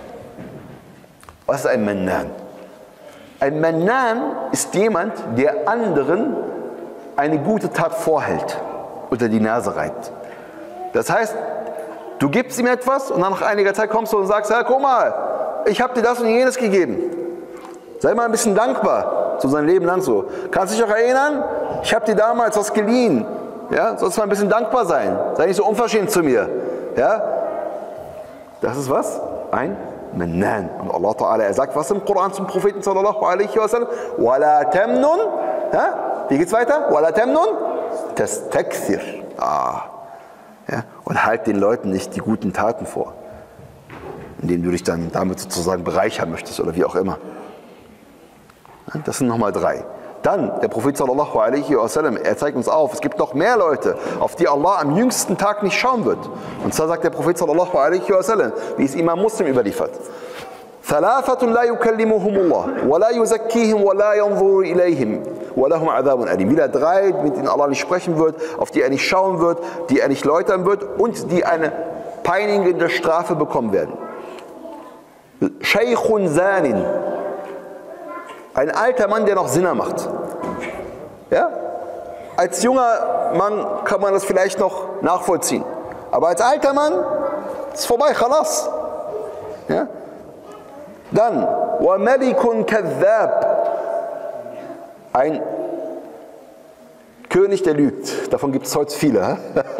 Speaker 1: Was ist ein Mannan? Ein Mannan ist jemand, der anderen eine gute Tat vorhält, unter die Nase reibt. Das heißt, du gibst ihm etwas und dann nach einiger Zeit kommst du und sagst, ja, guck mal, ich habe dir das und jenes gegeben. Sei mal ein bisschen dankbar, so sein Leben lang so. Kannst du dich auch erinnern? Ich habe dir damals was geliehen. Ja, sollst mal ein bisschen dankbar sein. Sei nicht so unverschämt zu mir. Ja? Das ist was? Ein Mannan. Und Allah Ta'ala, er sagt was im Koran zum Propheten sallallahu alaihi wasallam? Wala tamnun. Wie geht's weiter? Wala tamnun tastakthir. Ah. Ja? Und halt den Leuten nicht die guten Taten vor, indem du dich dann damit sozusagen bereichern möchtest oder wie auch immer. Das sind nochmal drei. Dann, der Prophet sallallahu alaihi wasallam, er zeigt uns auf, es gibt noch mehr Leute, auf die Allah am jüngsten Tag nicht schauen wird. Und zwar sagt der Prophet sallallahu alaihi wasallam, wie es Imam Muslim überliefert: ثلاثة لا يكلمهم الله ولا يزكيهم ولا ينظر إليهم ولهم عذاب أليم. Wieder drei, mit denen Allah nicht sprechen wird, auf die er nicht schauen wird, die er nicht läutern wird und die eine peinigende Strafe bekommen werden. Shaykhun Zanin, ein alter Mann, der noch Sinner macht. Ja? Als junger Mann kann man das vielleicht noch nachvollziehen. Aber als alter Mann ist vorbei, khalas. Ja? Dann, wa malikun kadhab, ein König, der lügt. Davon gibt es heute viele.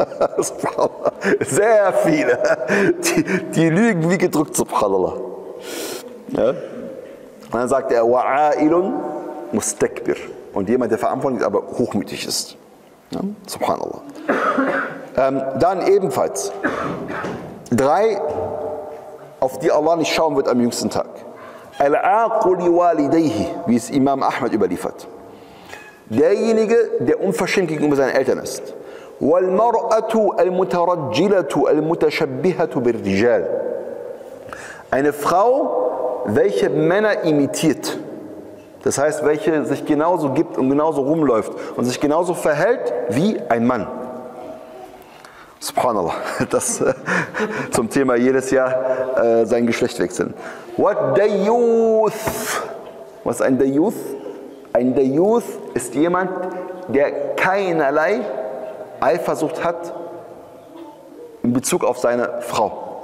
Speaker 1: Sehr viele. Die, die lügen wie gedrückt, subhanallah. Ja? Und dann sagt er, wa'ailun mustakbir. Und jemand, der verantwortlich ist, aber hochmütig ist. Ja? Subhanallah. Ähm, dann ebenfalls drei, auf die Allah nicht schauen wird am jüngsten Tag. Al-aqu li walidayhi, wie es Imam Ahmad überliefert. Derjenige, der unverschämt gegenüber seinen Eltern ist. Wal mar'atu al-mutarajjilatu al-mutashabbihatu bir-rijal. Eine Frau, welche Männer imitiert. Das heißt, welche sich genauso gibt und genauso rumläuft und sich genauso verhält wie ein Mann. Subhanallah, das äh, zum Thema jedes Jahr äh, sein Geschlecht wechseln. What Dayuth? Was ist ein Dayuth? Ein Dayuth ist jemand, der keinerlei Eifersucht hat in Bezug auf seine Frau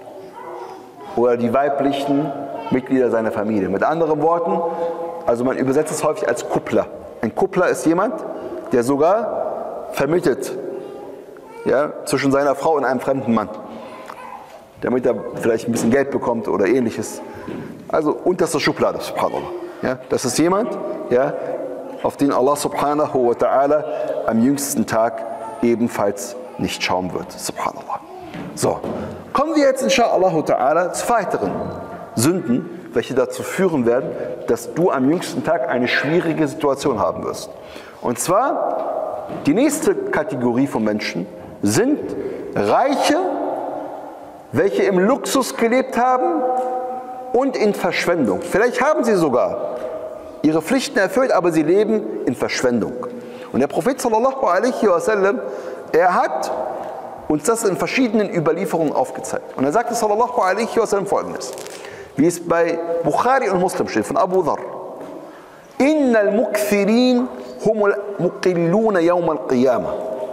Speaker 1: oder die weiblichen Mitglieder seiner Familie. Mit anderen Worten, also man übersetzt es häufig als Kuppler. Ein Kuppler ist jemand, der sogar vermittelt, ja, zwischen seiner Frau und einem fremden Mann, damit er vielleicht ein bisschen Geld bekommt oder ähnliches. Also unterste Schublade, subhanallah. Ja, das ist jemand, ja, auf den Allah subhanahu wa ta'ala am jüngsten Tag ebenfalls nicht schauen wird, subhanallah. So, kommen wir jetzt inshallah ta'ala zu weiteren Sünden, welche dazu führen werden, dass du am jüngsten Tag eine schwierige Situation haben wirst. Und zwar, die nächste Kategorie von Menschen sind Reiche, welche im Luxus gelebt haben und in Verschwendung. Vielleicht haben sie sogar ihre Pflichten erfüllt, aber sie leben in Verschwendung. Und der Prophet sallallahu alaihi wasallam, er hat uns das in verschiedenen Überlieferungen aufgezeigt. Und er sagte sallallahu alaihi wasallam Folgendes, wie es bei Bukhari und Muslim steht, von Abu Dharr: Innal mukthirin humul muqilluna yawm al-qiyamah.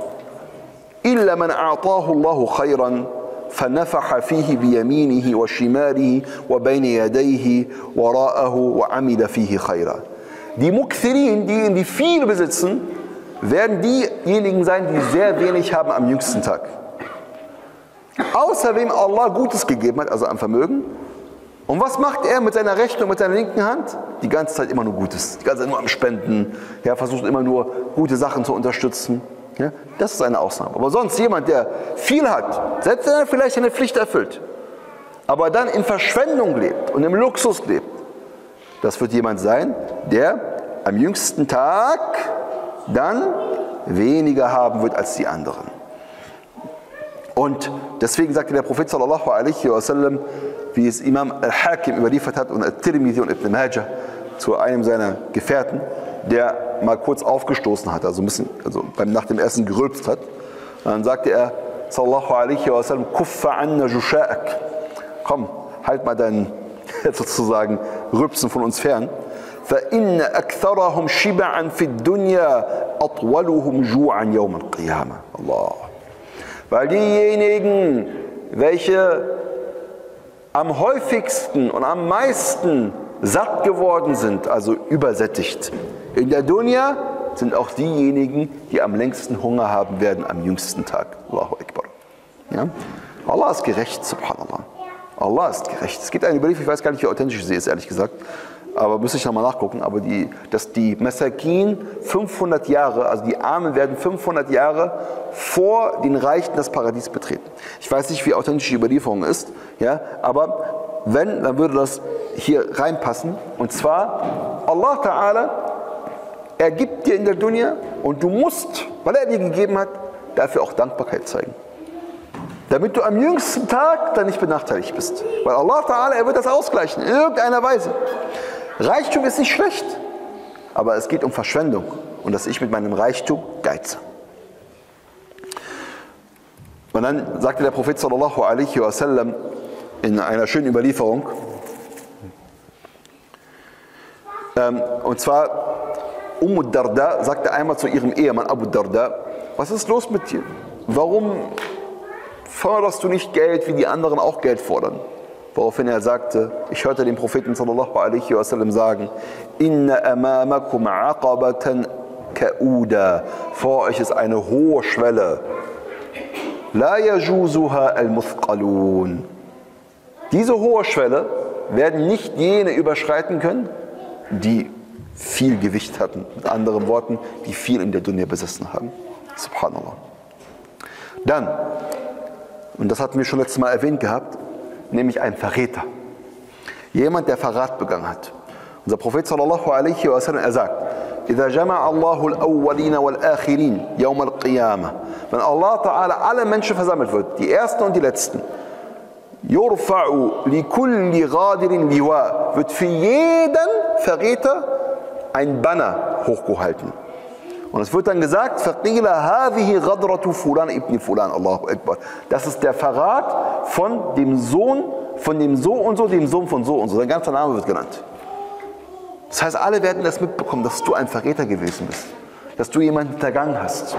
Speaker 1: إلا من أعطاه الله خيرا فنفح فيه بيمينه وشماله وبين يديه وراءه وعمل فيه خيرا. Die Mukthirin, diejenigen, die viel besitzen, werden diejenigen sein, die sehr wenig haben am jüngsten Tag. Außer wem Allah Gutes gegeben hat, also an Vermögen. Und was macht er mit seiner rechten und mit seiner linken Hand? Die ganze Zeit immer nur Gutes. Die ganze Zeit nur am Spenden. Er versucht immer nur gute Sachen zu unterstützen. Ja, das ist eine Ausnahme. Aber sonst jemand, der viel hat, selbst wenn er vielleicht eine Pflicht erfüllt, aber dann in Verschwendung lebt und im Luxus lebt, das wird jemand sein, der am jüngsten Tag dann weniger haben wird als die anderen. Und deswegen sagte der Prophet sallallahu alaihi wasallam, wie es Imam al-Hakim überliefert hat und al-Tirmidhi und Ibn Majah zu einem seiner Gefährten, der mal kurz aufgestoßen hat, also ein bisschen, also beim, nach dem Essen gerülpst hat. Und dann sagte er, sallallahu alaihi wasallam, kuffa anna jusha'ak. Komm, halt mal deinen, sozusagen, Rülpsen von uns fern. Fa inna aktharahum shib'an fi dunya atwaluhum ju'an yawm al-qiyamah. Allah. Weil diejenigen, welche am häufigsten und am meisten satt geworden sind, also übersättigt in der Dunya, sind auch diejenigen, die am längsten Hunger haben werden am jüngsten Tag. Allahu Akbar. Ja? Allah ist gerecht, subhanallah. Allah ist gerecht. Es gibt eine Überlieferung, ich weiß gar nicht, wie authentisch sie ist, ehrlich gesagt. aber müsste ich nochmal nachgucken, aber die, dass die Masakin fünfhundert Jahre, also die Armen werden fünfhundert Jahre vor den Reichen das Paradies betreten. Ich weiß nicht, wie authentisch die Überlieferung ist, ja, aber wenn, dann würde das hier reinpassen. Und zwar, Allah Ta'ala, er gibt dir in der Dunya und du musst, weil er dir gegeben hat, dafür auch Dankbarkeit zeigen. Damit du am jüngsten Tag dann nicht benachteiligt bist. Weil Allah Ta'ala, er wird das ausgleichen, in irgendeiner Weise. Reichtum ist nicht schlecht, aber es geht um Verschwendung und dass ich mit meinem Reichtum geize. Und dann sagte der Prophet sallallahu alaihi wasallam in einer schönen Überlieferung, ähm, und zwar Umm Darda sagte einmal zu ihrem Ehemann Abu Darda: Was ist los mit dir? Warum forderst du nicht Geld, wie die anderen auch Geld fordern? Woraufhin er sagte, ich hörte den Propheten sallallahu alaihi wasallam sagen: Inna amamakum aqabatan ka'uda. Vor euch ist eine hohe Schwelle. La yajuzuha al-muthqalun. Diese hohe Schwelle werden nicht jene überschreiten können, die viel Gewicht hatten. Mit anderen Worten, die viel in der Dunya besessen haben. Subhanallah. Dann, und das hatten wir schon letztes Mal erwähnt gehabt, nämlich ein Verräter. Jemand, der Verrat begangen hat. Unser Prophet sallallahu alaihi wasallam, er sagt: إذا جمع الله الأولين والآخرين يوم القيامة. Wenn Allah Ta'ala alle Menschen versammelt wird, die Ersten und die Letzten, يرفع لكل غادر لواء, wird für jeden Verräter ein Banner hochgehalten. Und es wird dann gesagt, فَقِيلَ هَذِهِ غَدْرَةُ فُلَانِ ibn Fulan, Allahu Akbar. Das ist der Verrat von dem Sohn, von dem so und so, dem Sohn von so und so. Sein ganzer Name wird genannt. Das heißt, alle werden das mitbekommen, dass du ein Verräter gewesen bist. Dass du jemanden hintergangen hast.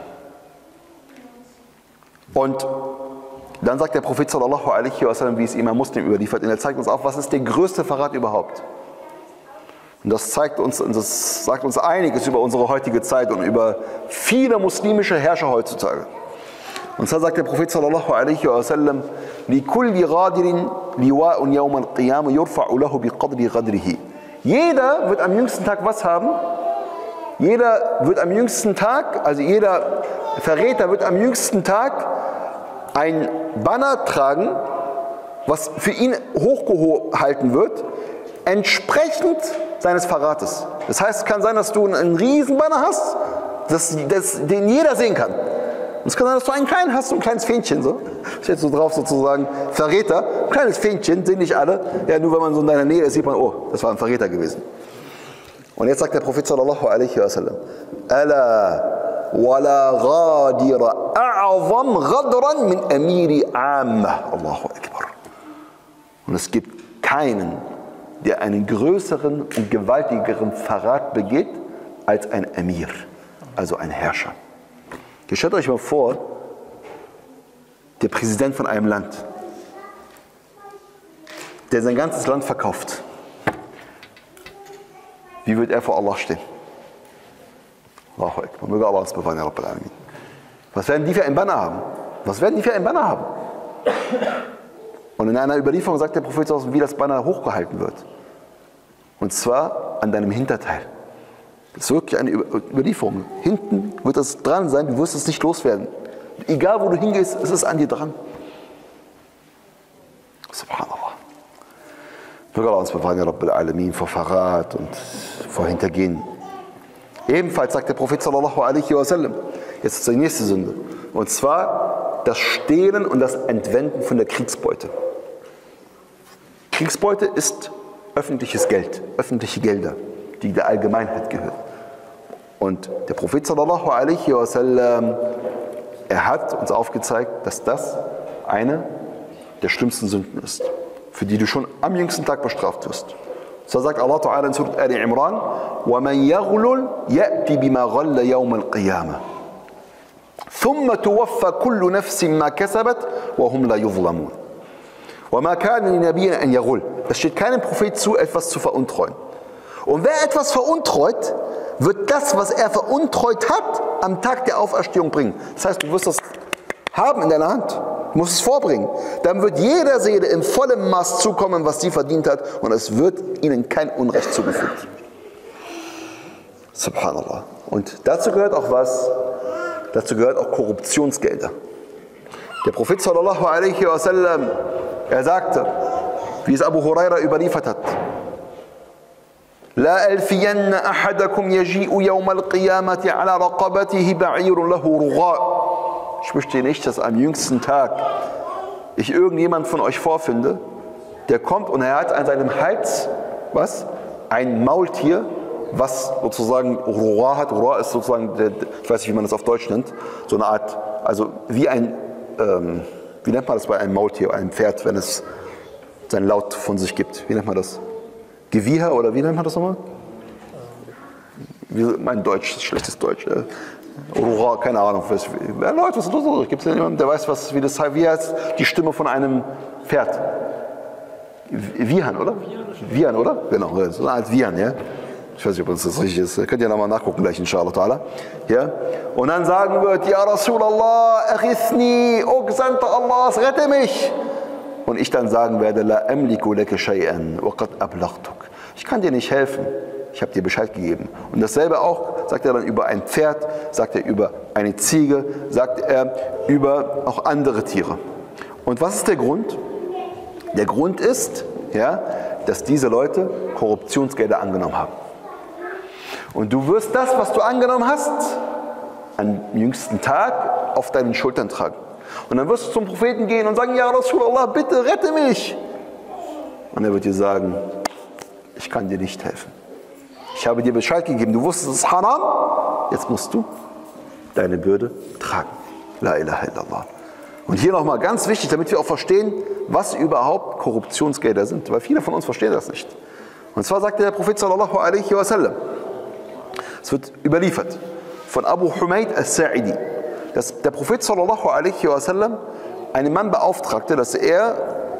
Speaker 1: Und dann sagt der Prophet sallallahu alaihi wasallam, wie es Imam Muslim überliefert, und er zeigt uns auf, was ist der größte Verrat überhaupt. Und das zeigt uns, und das sagt uns einiges über unsere heutige Zeit und über viele muslimische Herrscher heutzutage. Und zwar sagt der Prophet sallallahu alaihi wasallam: لِكُلِّ غَادِرٍ لِوَاءٌ يَوْمَ الْقِيَامَةِ يُرْفَعُ لَهُ بِقَدْرِ غَدْرِهِ. Jeder wird am jüngsten Tag was haben? Jeder wird am jüngsten Tag, also jeder Verräter wird am jüngsten Tag ein Banner tragen, was für ihn hochgehalten wird, entsprechend seines Verrates. Das heißt, es kann sein, dass du einen riesen Banner hast, das, das, den jeder sehen kann. Und es kann sein, dass du einen kleinen hast, so ein kleines Fähnchen, so. Steht so drauf sozusagen, Verräter, ein kleines Fähnchen, sehen nicht alle. Ja, nur wenn man so in deiner Nähe ist, sieht man, oh, das war ein Verräter gewesen. Und jetzt sagt der Prophet sallallahu alaihi wasallam: Ala wala ghadira a'zam ghadran min amiri amma. Allahu Akbar. Und es gibt keinen, der einen größeren und gewaltigeren Verrat begeht als ein Emir, also ein Herrscher. Stellt euch mal vor, der Präsident von einem Land, der sein ganzes Land verkauft. Wie wird er vor Allah stehen? Allahu Akbar. Möge Allah uns bewahren, ya Rabbil Alamin. Was werden die für ein Banner haben? Was werden die für ein Banner haben? Und in einer Überlieferung sagt der Prophet, wie das Banner hochgehalten wird. Und zwar an deinem Hinterteil. Das ist wirklich eine Überlieferung. Hinten wird es dran sein, du wirst es nicht loswerden. Egal wo du hingehst, es ist an dir dran. Subhanallah. Möge Allah uns bewahren, ya Rabbil Alamin, vor Verrat und vor Hintergehen. Ebenfalls sagt der Prophet sallallahu alaihi wasallam, jetzt ist die nächste Sünde. Und zwar das Stehlen und das Entwenden von der Kriegsbeute. Kriegsbeute ist öffentliches Geld, öffentliche Gelder, die der Allgemeinheit gehören. Und der Prophet sallallahu alaihi wasallam, er hat uns aufgezeigt, dass das eine der schlimmsten Sünden ist, für die du schon am jüngsten Tag bestraft wirst. So sagt Allah Ta'ala in Surat Ali Imran: وَمَنْ يَغْلُلْ يَأْتِ بِمَا غَلَّ يَوْمَ الْقِيَامَةِ ثُمَّ تُوَفَّى كُلُّ نَفْسٍ مَا كَسَبَتْ وَهُمْ لَا يُظْلَمُونَ. وَمَا كَانَ لِنَبِيٍّ أَنْ يَغُلْ. Es steht keinem Prophet zu, etwas zu veruntreuen. Und wer etwas veruntreut, wird das, was er veruntreut hat, am Tag der Auferstehung bringen. Das heißt, du wirst das haben in deiner Hand. muss es vorbringen. Dann wird jeder Seele im vollen Maß zukommen, was sie verdient hat, und es wird ihnen kein Unrecht zugefügt. Subhanallah. Und dazu gehört auch was? Dazu gehört auch Korruptionsgelder. Der Prophet sallallahu alaihi wasallam, er sagte, wie es Abu Huraira überliefert hat, لا ألفين أحدكم يجيء يوم القيامة على رقبته بعير له رغاء. Ich möchte nicht, dass am jüngsten Tag ich irgendjemand von euch vorfinde, der kommt und er hat an seinem Hals, was? Ein Maultier, was sozusagen Ruha hat. Ruha ist sozusagen, der, ich weiß nicht, wie man das auf Deutsch nennt, so eine Art, also wie ein, ähm, wie nennt man das bei einem Maultier, einem Pferd, wenn es seinen Laut von sich gibt? Wie nennt man das? Gewieher oder wie nennt man das nochmal? Wie, mein Deutsch ist schlechtes Deutsch. Äh. Ruha, keine Ahnung. Was, ja, Leute, was ist das? Gibt es denn jemanden, der weiß, was, wie das heißt? Wie heißt die Stimme von einem Pferd? Wiehern, oder? Wiehern, oder? Genau, so eine Art Wiehern, ja. Ich weiß nicht, ob das richtig ist. Könnt ihr nochmal nachgucken gleich, inshallah ta'ala. Ja? Und dann sagen wird, Ja Rasulallah, aghithni, O Gesandter Allahs, rette mich. Und ich dann sagen werde, La amliku laka shay'an wa qad ablaghtuk. Ich kann dir nicht helfen. Ich habe dir Bescheid gegeben. Und dasselbe auch sagt er dann über ein Pferd, sagt er über eine Ziege, sagt er über auch andere Tiere. Und was ist der Grund? Der Grund ist, ja, dass diese Leute Korruptionsgelder angenommen haben. Und du wirst das, was du angenommen hast, am jüngsten Tag auf deinen Schultern tragen. Und dann wirst du zum Propheten gehen und sagen, Ja Rasulallah, bitte rette mich. Und er wird dir sagen, ich kann dir nicht helfen. Ich habe dir Bescheid gegeben, du wusstest, es ist haram, jetzt musst du deine Bürde tragen. La ilaha illallah. Und hier nochmal ganz wichtig, damit wir auch verstehen, was überhaupt Korruptionsgelder sind, weil viele von uns verstehen das nicht. Und zwar sagte der Prophet sallallahu alaihi wasallam, es wird überliefert von Abu Humayd al-Sa'idi, dass der Prophet sallallahu alaihi wasallam einen Mann beauftragte, dass er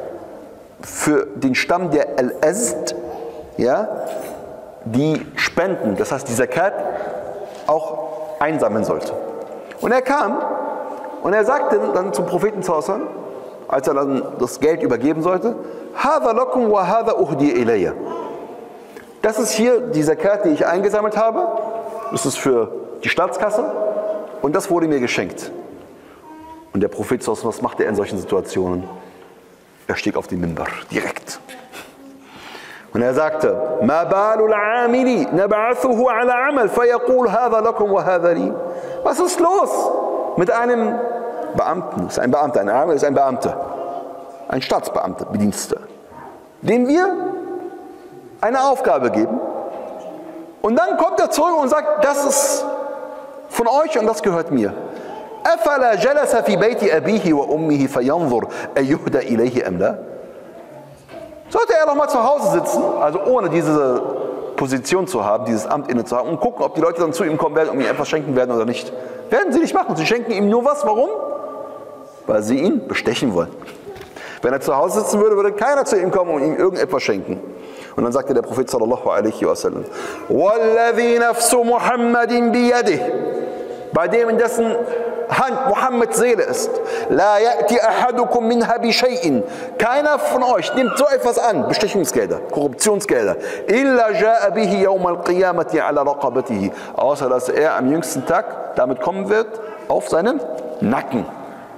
Speaker 1: für den Stamm der Al-Azd, ja, die Spenden, das heißt die Zakat, auch einsammeln sollte. Und er kam und er sagte dann zum Propheten sallallahu alaihi wasallam, als er dann das Geld übergeben sollte, Hadha lakum wa hadha uhdi ilayya. Das ist hier die Zakat, die ich eingesammelt habe. Das ist für die Staatskasse und das wurde mir geschenkt. Und der Prophet sallallahu alaihi wasallam, was macht er in solchen Situationen? Er stieg auf den Minbar direkt. Und er sagte, Ma balul amili nab'athuhu ala amal fayaqul hadha lakum wa hadha li. Was ist los mit einem Beamten? Das ist ein Beamter, ein Amil ist ein Beamter, ein Staatsbeamter, Bediensteter, dem wir eine Aufgabe geben. Und dann kommt er zurück und sagt, das ist von euch und das gehört mir. أفلا جلس في بيت أبيه وأمه فينظر أيهدى إليه أم لا? Sollte er doch mal zu Hause sitzen, also ohne diese Position zu haben, dieses Amt inne zu haben, und gucken, ob die Leute dann zu ihm kommen werden und ihm etwas schenken werden oder nicht. Werden sie nicht machen. Sie schenken ihm nur was. Warum? Weil sie ihn bestechen wollen. Wenn er zu Hause sitzen würde, würde keiner zu ihm kommen und ihm irgendetwas schenken. Und dann sagte der Prophet sallallahu alaihi wasallam, Walladhi nafsu Muhammadin biyadih, bei dem in dessen Hand Mohammeds Seele ist. La ya'ti ahadukum minha bi shay'in. Keiner von euch nimmt so etwas an, Bestechungsgelder, Korruptionsgelder. Illa ja'a bihi yawm al-qiyamati ala raqabatihi. Außer dass er am jüngsten Tag damit kommen wird auf seinem Nacken.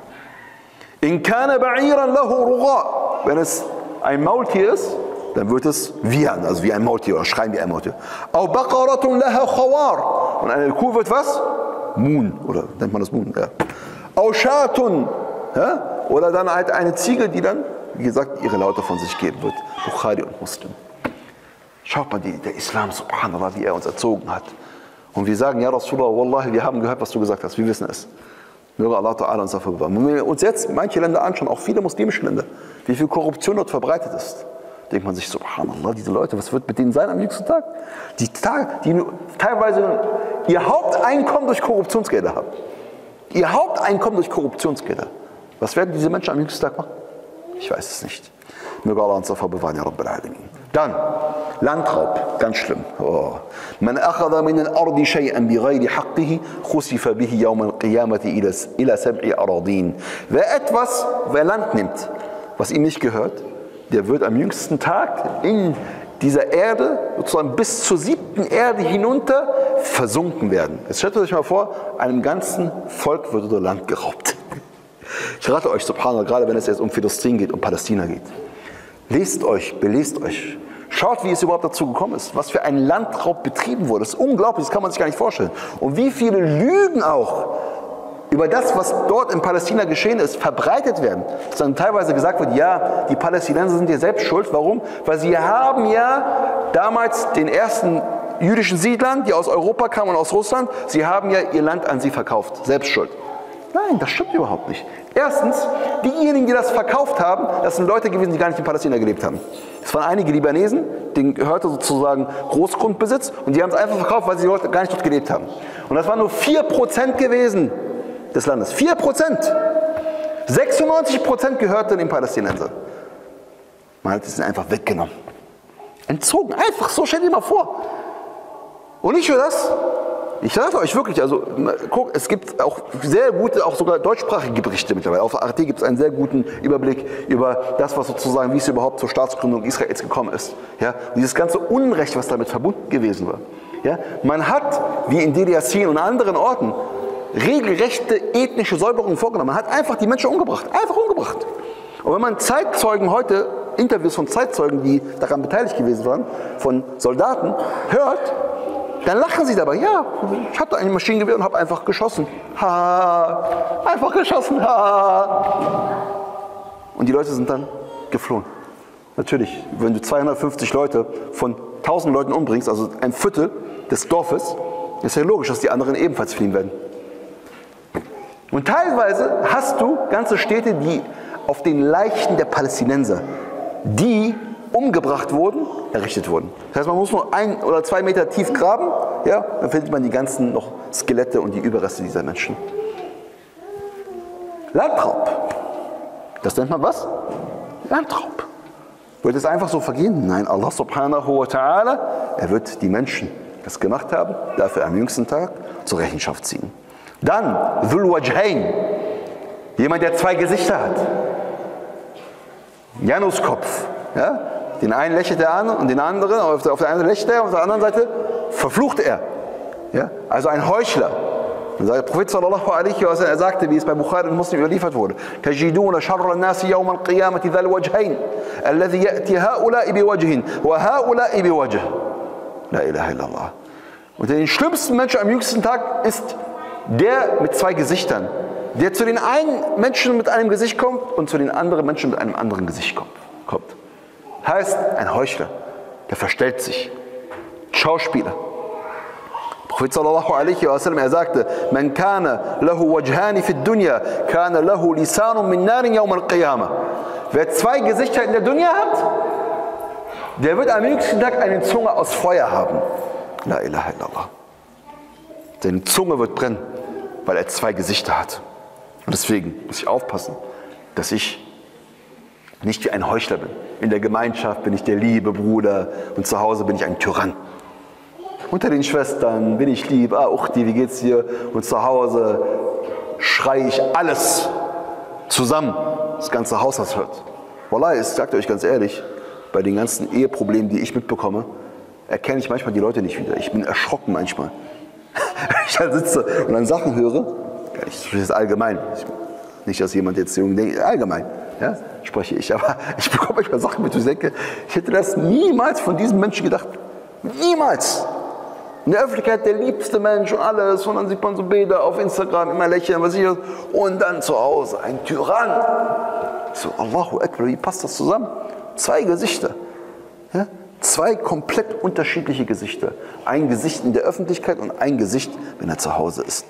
Speaker 1: In kana ba'iran lahu rugha. Wenn es ein Maultier ist, dann wird es wiehern, also wie ein Maultier oder schreien wie ein Maultier. Aw baqaratun laha khawar. Und eine Kuh wird was? Moon, oder nennt man das Moon? Ja. Aushatun, ja? Oder dann halt eine Ziege, die dann, wie gesagt, ihre Laute von sich geben wird. Bukhari und Muslim. Schaut mal, die, der Islam, subhanallah, wie er uns erzogen hat. Und wir sagen, ja Rasulallah, Wallahi, wir haben gehört, was du gesagt hast, wir wissen es. Möge Allah Ta'ala uns dafür bewahren. Wenn wir uns jetzt manche Länder anschauen, auch viele muslimische Länder, wie viel Korruption dort verbreitet ist, denkt man sich, subhanallah, diese Leute, was wird mit denen sein am nächsten Tag? Die, Tag, die teilweise ihr Haupteinkommen durch Korruptionsgelder haben. Ihr Haupteinkommen durch Korruptionsgelder. Was werden diese Menschen am nächsten Tag machen? Ich weiß es nicht. Möge Allah uns davor bewahren, ja Rabbil Alamin. Dann Landraub, ganz schlimm. Oh. Man akhadha min al-ardi shay'an bighayri haqqihi khusifa bihi yawm al-qiyamati ila ila sab'i aradin. Wer etwas, wer Land nimmt, was ihm nicht gehört, der wird am jüngsten Tag in dieser Erde, sozusagen bis zur siebten Erde hinunter, versunken werden. Jetzt stellt euch mal vor, einem ganzen Volk wird unser Land geraubt. Ich rate euch, subhanallah, gerade wenn es jetzt um Philistine geht, um Palästina geht. Lest euch, belest euch. Schaut, wie es überhaupt dazu gekommen ist, was für ein Landraub betrieben wurde. Das ist unglaublich, das kann man sich gar nicht vorstellen. Und wie viele Lügen auch über das, was dort in Palästina geschehen ist, verbreitet werden. Dass dann teilweise gesagt wird, ja, die Palästinenser sind ja selbst schuld. Warum? Weil sie haben ja damals den ersten jüdischen Siedlern, die aus Europa kamen und aus Russland, sie haben ja ihr Land an sie verkauft. Selbst schuld. Nein, das stimmt überhaupt nicht. Erstens, diejenigen, die das verkauft haben, das sind Leute gewesen, die gar nicht in Palästina gelebt haben. Es waren einige Libanesen, denen gehörte sozusagen Großgrundbesitz und die haben es einfach verkauft, weil sie gar nicht dort gelebt haben. Und das waren nur vier Prozent gewesen des Landes. vier Prozent! sechsundneunzig Prozent gehörten den Palästinensern. Man hat es einfach weggenommen. Entzogen, einfach so, stellt ihr mal vor. Und nicht nur das, ich sage euch wirklich, also guck, es gibt auch sehr gute, auch sogar deutschsprachige Berichte mittlerweile. Auf A R T gibt es einen sehr guten Überblick über das, was sozusagen, wie es überhaupt zur Staatsgründung Israels gekommen ist. Ja? Und dieses ganze Unrecht, was damit verbunden gewesen war. Ja? Man hat, wie in Deir Yassin und anderen Orten, regelrechte ethnische Säuberungen vorgenommen. Man hat einfach die Menschen umgebracht. Einfach umgebracht. Und wenn man Zeitzeugen heute, Interviews von Zeitzeugen, die daran beteiligt gewesen waren, von Soldaten, hört, dann lachen sie dabei. Ja, ich hatte ein Maschinengewehr und habe einfach geschossen. Ha, einfach geschossen. Ha. Und die Leute sind dann geflohen. Natürlich, wenn du zweihundertfünfzig Leute von tausend Leuten umbringst, also ein Viertel des Dorfes, ist ja logisch, dass die anderen ebenfalls fliehen werden. Und teilweise hast du ganze Städte, die auf den Leichen der Palästinenser, die umgebracht wurden, errichtet wurden. Das heißt, man muss nur ein oder zwei Meter tief graben, ja, dann findet man die ganzen noch Skelette und die Überreste dieser Menschen. Landraub. Das nennt man was? Landraub. Wird es einfach so vergehen? Nein, Allah subhanahu wa ta'ala, er wird die Menschen, die das gemacht haben, dafür am jüngsten Tag zur Rechenschaft ziehen. Dann Dhul Wajhain, jemand, der zwei Gesichter hat. Januskopf. Ja? Den einen lächelt er an und den anderen, auf der, auf der einen Seite lächelt er, auf der anderen Seite verflucht er. Ja? Also ein Heuchler. Der Prophet sallallahu alaihi wa sallam, er sagte, wie es bei Bukhari und Muslim überliefert wurde: Tajiduna sharra an-nasi yawm al-qiyamati dhal wajhain, alladhi ya'ti ha'ula'i biwajhin wa ha'ula'i biwajh. La ilaha illallah. Und der schlimmsten Menschen am jüngsten Tag ist der mit zwei Gesichtern, der zu den einen Menschen mit einem Gesicht kommt und zu den anderen Menschen mit einem anderen Gesicht kommt. Heißt, ein Heuchler, der verstellt sich. Schauspieler. Prophet sallallahu alaihi wa sallam, er sagte: Man kana lahu wajhani fi dunya, kana lahu lisanun min narin yawm al-qiyamah. Wer zwei Gesichter in der Dunya hat, der wird am jüngsten Tag eine Zunge aus Feuer haben. La ilaha illallah. Seine Zunge wird brennen, weil er zwei Gesichter hat. Und deswegen muss ich aufpassen, dass ich nicht wie ein Heuchler bin. In der Gemeinschaft bin ich der liebe Bruder und zu Hause bin ich ein Tyrann. Unter den Schwestern bin ich lieb, ah Uchti, wie geht's dir? Und zu Hause schreie ich alles zusammen, das ganze Haus das hört. Wallah, ich sage euch ganz ehrlich, bei den ganzen Eheproblemen, die ich mitbekomme, erkenne ich manchmal die Leute nicht wieder. Ich bin erschrocken manchmal. Ich da sitze und dann Sachen höre, das ist allgemein, nicht, dass jemand jetzt denkt, allgemein, ja, spreche ich, aber ich bekomme manchmal Sachen mit, wo ich denke, ich hätte das niemals von diesem Menschen gedacht. Niemals! In der Öffentlichkeit der liebste Mensch und alles, und dann sieht man so Bilder auf Instagram, immer lächeln, was ich, und dann zu Hause ein Tyrann. So, Allahu Akbar, wie passt das zusammen? Zwei Gesichter. Ja? Zwei komplett unterschiedliche Gesichter. Ein Gesicht in der Öffentlichkeit und ein Gesicht, wenn er zu Hause ist.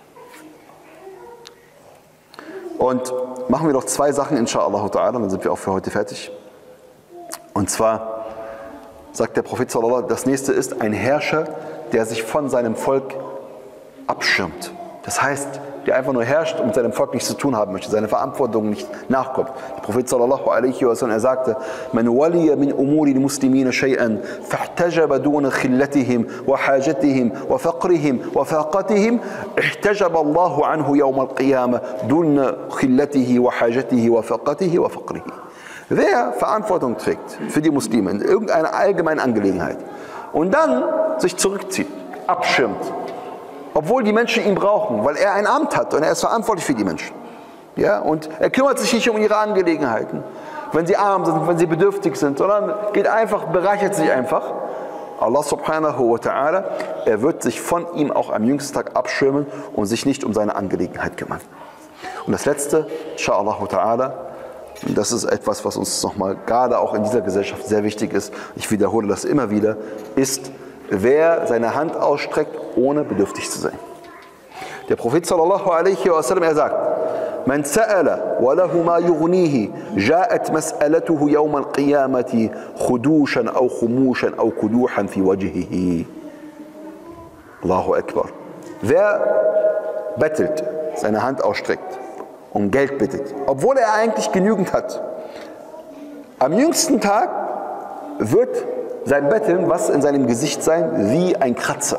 Speaker 1: Und machen wir noch zwei Sachen, inshallah ta'ala, dann sind wir auch für heute fertig. Und zwar sagt der Prophet sallallahu alaihi wasallam, das nächste ist ein Herrscher, der sich von seinem Volk abschirmt. Das heißt, der einfach nur herrscht und mit seinem Volk nichts zu tun haben möchte, seine Verantwortung nicht nachkommt. Der Prophet sallallahu alaihi wasallam, er sagte, man waliya min umuri al-muslimina shay'an fahtajaba duna khillatihim wa hajatihim wa faqrihim wa faqatihim ihtajaba Allahu anhu yawm al-qiyamah duna khillatihi wa hajatihi wa faqatihi wa faqrihi. Wer Verantwortung trägt für die Muslime in irgendeiner allgemeinen Angelegenheit und dann sich zurückzieht, abschirmt, obwohl die Menschen ihn brauchen, weil er ein Amt hat und er ist verantwortlich für die Menschen. Ja? Und er kümmert sich nicht um ihre Angelegenheiten, wenn sie arm sind, wenn sie bedürftig sind, sondern geht einfach, bereichert sich einfach. Allah subhanahu wa ta'ala, er wird sich von ihm auch am jüngsten Tag abschirmen und sich nicht um seine Angelegenheit kümmern. Und das Letzte, inshallah ta'ala, das ist etwas, was uns nochmal gerade auch in dieser Gesellschaft sehr wichtig ist, ich wiederhole das immer wieder, ist, wer seine Hand ausstreckt, ohne bedürftig zu sein. Der Prophet sallallahu alaihi wasallam, er sagt, man sa'ala wa lahu ma yughnihi ja'at mas'alatuhu yawm al-qiyamati khudushan aw khumushan aw kuduhan fi wajhihi. Allahu Akbar. Wer bettelt, seine Hand ausstreckt, um Geld bittet, obwohl er eigentlich genügend hat, am jüngsten Tag wird sein Betteln, was in seinem Gesicht sein, wie ein Kratzer.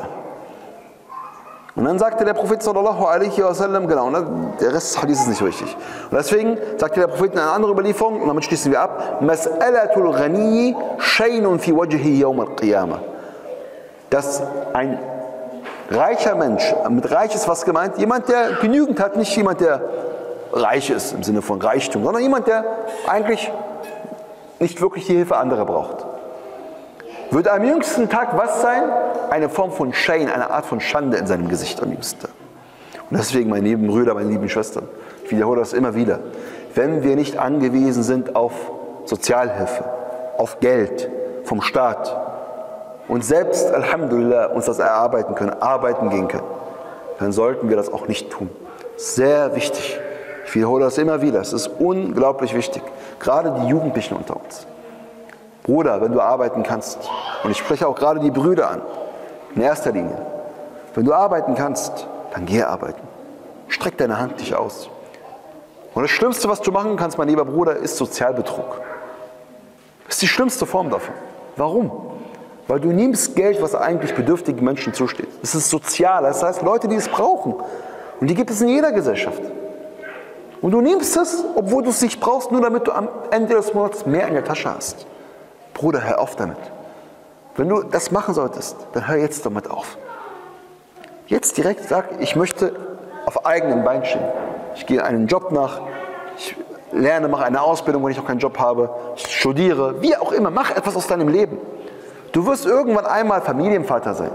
Speaker 1: Und dann sagte der Prophet sallallahu alaihi wasallam, genau, der Rest des Hadiths ist nicht richtig. Und deswegen sagte der Prophet in einer anderen Überlieferung, und damit schließen wir ab, Mas'alatul Ghani shaynun fi wajhi yawm al-qiyamah. Dass ein reicher Mensch, mit reich ist was gemeint, jemand, der genügend hat, nicht jemand, der reich ist im Sinne von Reichtum, sondern jemand, der eigentlich nicht wirklich die Hilfe anderer braucht. Wird am jüngsten Tag was sein? Eine Form von Shame, eine Art von Schande in seinem Gesicht am jüngsten Tag. Und deswegen, meine lieben Brüder, meine lieben Schwestern, ich wiederhole das immer wieder, wenn wir nicht angewiesen sind auf Sozialhilfe, auf Geld vom Staat und selbst, Alhamdulillah, uns das erarbeiten können, arbeiten gehen können, dann sollten wir das auch nicht tun. Sehr wichtig. Ich wiederhole das immer wieder, es ist unglaublich wichtig. Gerade die Jugendlichen unter uns. Bruder, wenn du arbeiten kannst, und ich spreche auch gerade die Brüder an, in erster Linie, wenn du arbeiten kannst, dann geh arbeiten. Streck deine Hand nicht aus. Und das Schlimmste, was du machen kannst, mein lieber Bruder, ist Sozialbetrug. Das ist die schlimmste Form davon. Warum? Weil du nimmst Geld, was eigentlich bedürftigen Menschen zusteht. Es ist sozial, das heißt Leute, die es brauchen. Und die gibt es in jeder Gesellschaft. Und du nimmst es, obwohl du es nicht brauchst, nur damit du am Ende des Monats mehr in der Tasche hast. Bruder, hör auf damit. Wenn du das machen solltest, dann hör jetzt damit auf. Jetzt direkt sag, ich möchte auf eigenen Beinen stehen. Ich gehe einen Job nach, ich lerne, mache eine Ausbildung, wenn ich auch keinen Job habe, ich studiere, wie auch immer, mach etwas aus deinem Leben. Du wirst irgendwann einmal Familienvater sein.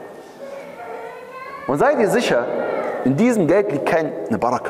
Speaker 1: Und sei dir sicher, in diesem Geld liegt keine Baraka.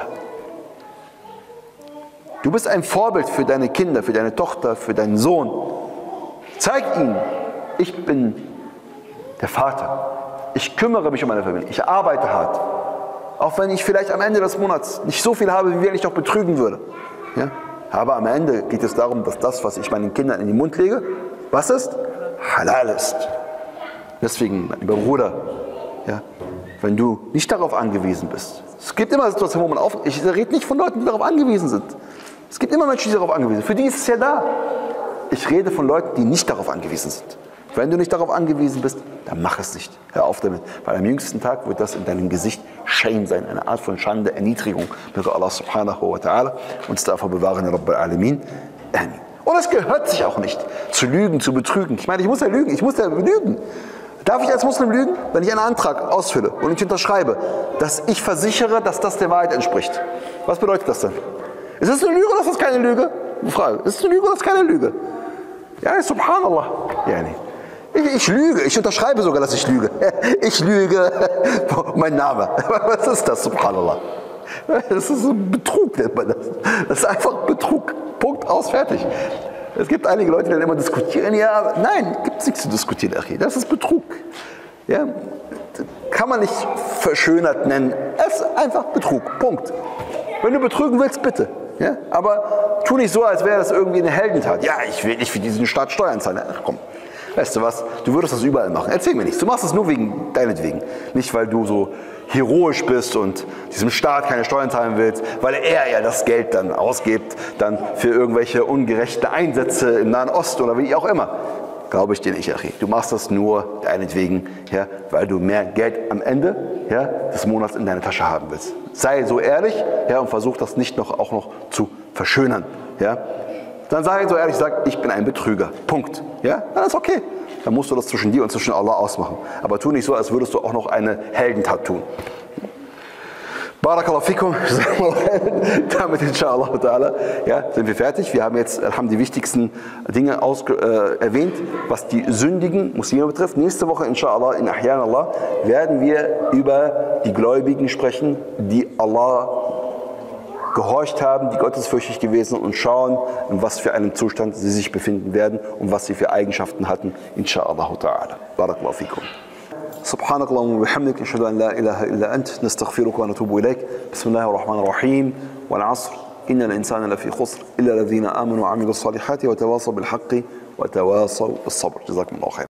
Speaker 1: Du bist ein Vorbild für deine Kinder, für deine Tochter, für deinen Sohn. Zeig ihnen, ich bin der Vater. Ich kümmere mich um meine Familie. Ich arbeite hart. Auch wenn ich vielleicht am Ende des Monats nicht so viel habe, wie wenn ich doch betrügen würde. Ja? Aber am Ende geht es darum, dass das, was ich meinen Kindern in den Mund lege, was ist? Halal ist. Deswegen, mein lieber Bruder, ja, wenn du nicht darauf angewiesen bist. Es gibt immer Situationen, wo man auf... Ich rede nicht von Leuten, die darauf angewiesen sind. Es gibt immer Menschen, die darauf angewiesen sind. Für die ist es ja da. Ich rede von Leuten, die nicht darauf angewiesen sind. Wenn du nicht darauf angewiesen bist, dann mach es nicht. Hör auf damit. Weil am jüngsten Tag wird das in deinem Gesicht Shame sein. Eine Art von Schande, Erniedrigung. Möge Allah subhanahu wa ta'ala uns davor bewahren, Rabbil Alamin. Amen. Und es gehört sich auch nicht, zu lügen, zu betrügen. Ich meine, ich muss ja lügen. Ich muss ja lügen. Darf ich als Muslim lügen? Wenn ich einen Antrag ausfülle und ich unterschreibe, dass ich versichere, dass das der Wahrheit entspricht. Was bedeutet das denn? Ist das eine Lüge oder ist das keine Lüge? Frage. Ist es eine Lüge oder ist das keine Lüge? Ja, subhanallah. Ja, nee. ich, ich lüge, ich unterschreibe sogar, dass ich lüge. Ich lüge, mein Name. Was ist das, subhanallah? Das ist ein Betrug, nennt man das. Das ist einfach Betrug. Punkt, aus, fertig. Es gibt einige Leute, die dann immer diskutieren. Ja, nein, gibt es nichts zu diskutieren, Achi. Das ist Betrug. Ja, kann man nicht verschönert nennen. Es ist einfach Betrug. Punkt. Wenn du betrügen willst, bitte. Ja? Aber tu nicht so, als wäre das irgendwie eine Heldentat. Ja, ich will nicht für diesen Staat Steuern zahlen. Ach komm. weißt du was, du würdest das überall machen. Erzähl mir nichts, du machst es nur wegen deinetwegen. Nicht, weil du so heroisch bist und diesem Staat keine Steuern zahlen willst, weil er ja das Geld dann ausgibt, dann für irgendwelche ungerechten Einsätze im Nahen Osten oder wie auch immer. Glaube ich dir nicht, Achi. Du machst das nur deinetwegen, ja, weil du mehr Geld am Ende, ja, des Monats in deiner Tasche haben willst. Sei so ehrlich, ja, und versuch das nicht noch, auch noch zu verschönern. Ja. Dann sei so ehrlich, sag, ich bin ein Betrüger. Punkt. Ja, dann ist okay. Dann musst du das zwischen dir und zwischen Allah ausmachen. Aber tu nicht so, als würdest du auch noch eine Heldentat tun. Barakallahu fikum. Damit inshallah ta'ala, ja, sind wir fertig. Wir haben jetzt haben die wichtigsten Dinge aus, äh, erwähnt, was die sündigen Muslime betrifft. Nächste Woche inshallah in Ahyan Allah werden wir über die Gläubigen sprechen, die Allah gehorcht haben, die gottesfürchtig gewesen und schauen, in was für einem Zustand sie sich befinden werden und was sie für Eigenschaften hatten. Inshallah ta'ala. Barakallahu fikum. سبحانك اللهم وبحمدك نشهد أن لا إله إلا أنت نستغفرك ونتوب إليك بسم الله الرحمن الرحيم والعصر إن الإنسان لفي خسر إلا الذين آمنوا وعملوا الصالحات وتواصوا بالحق وتواصوا بالصبر جزاكم الله خير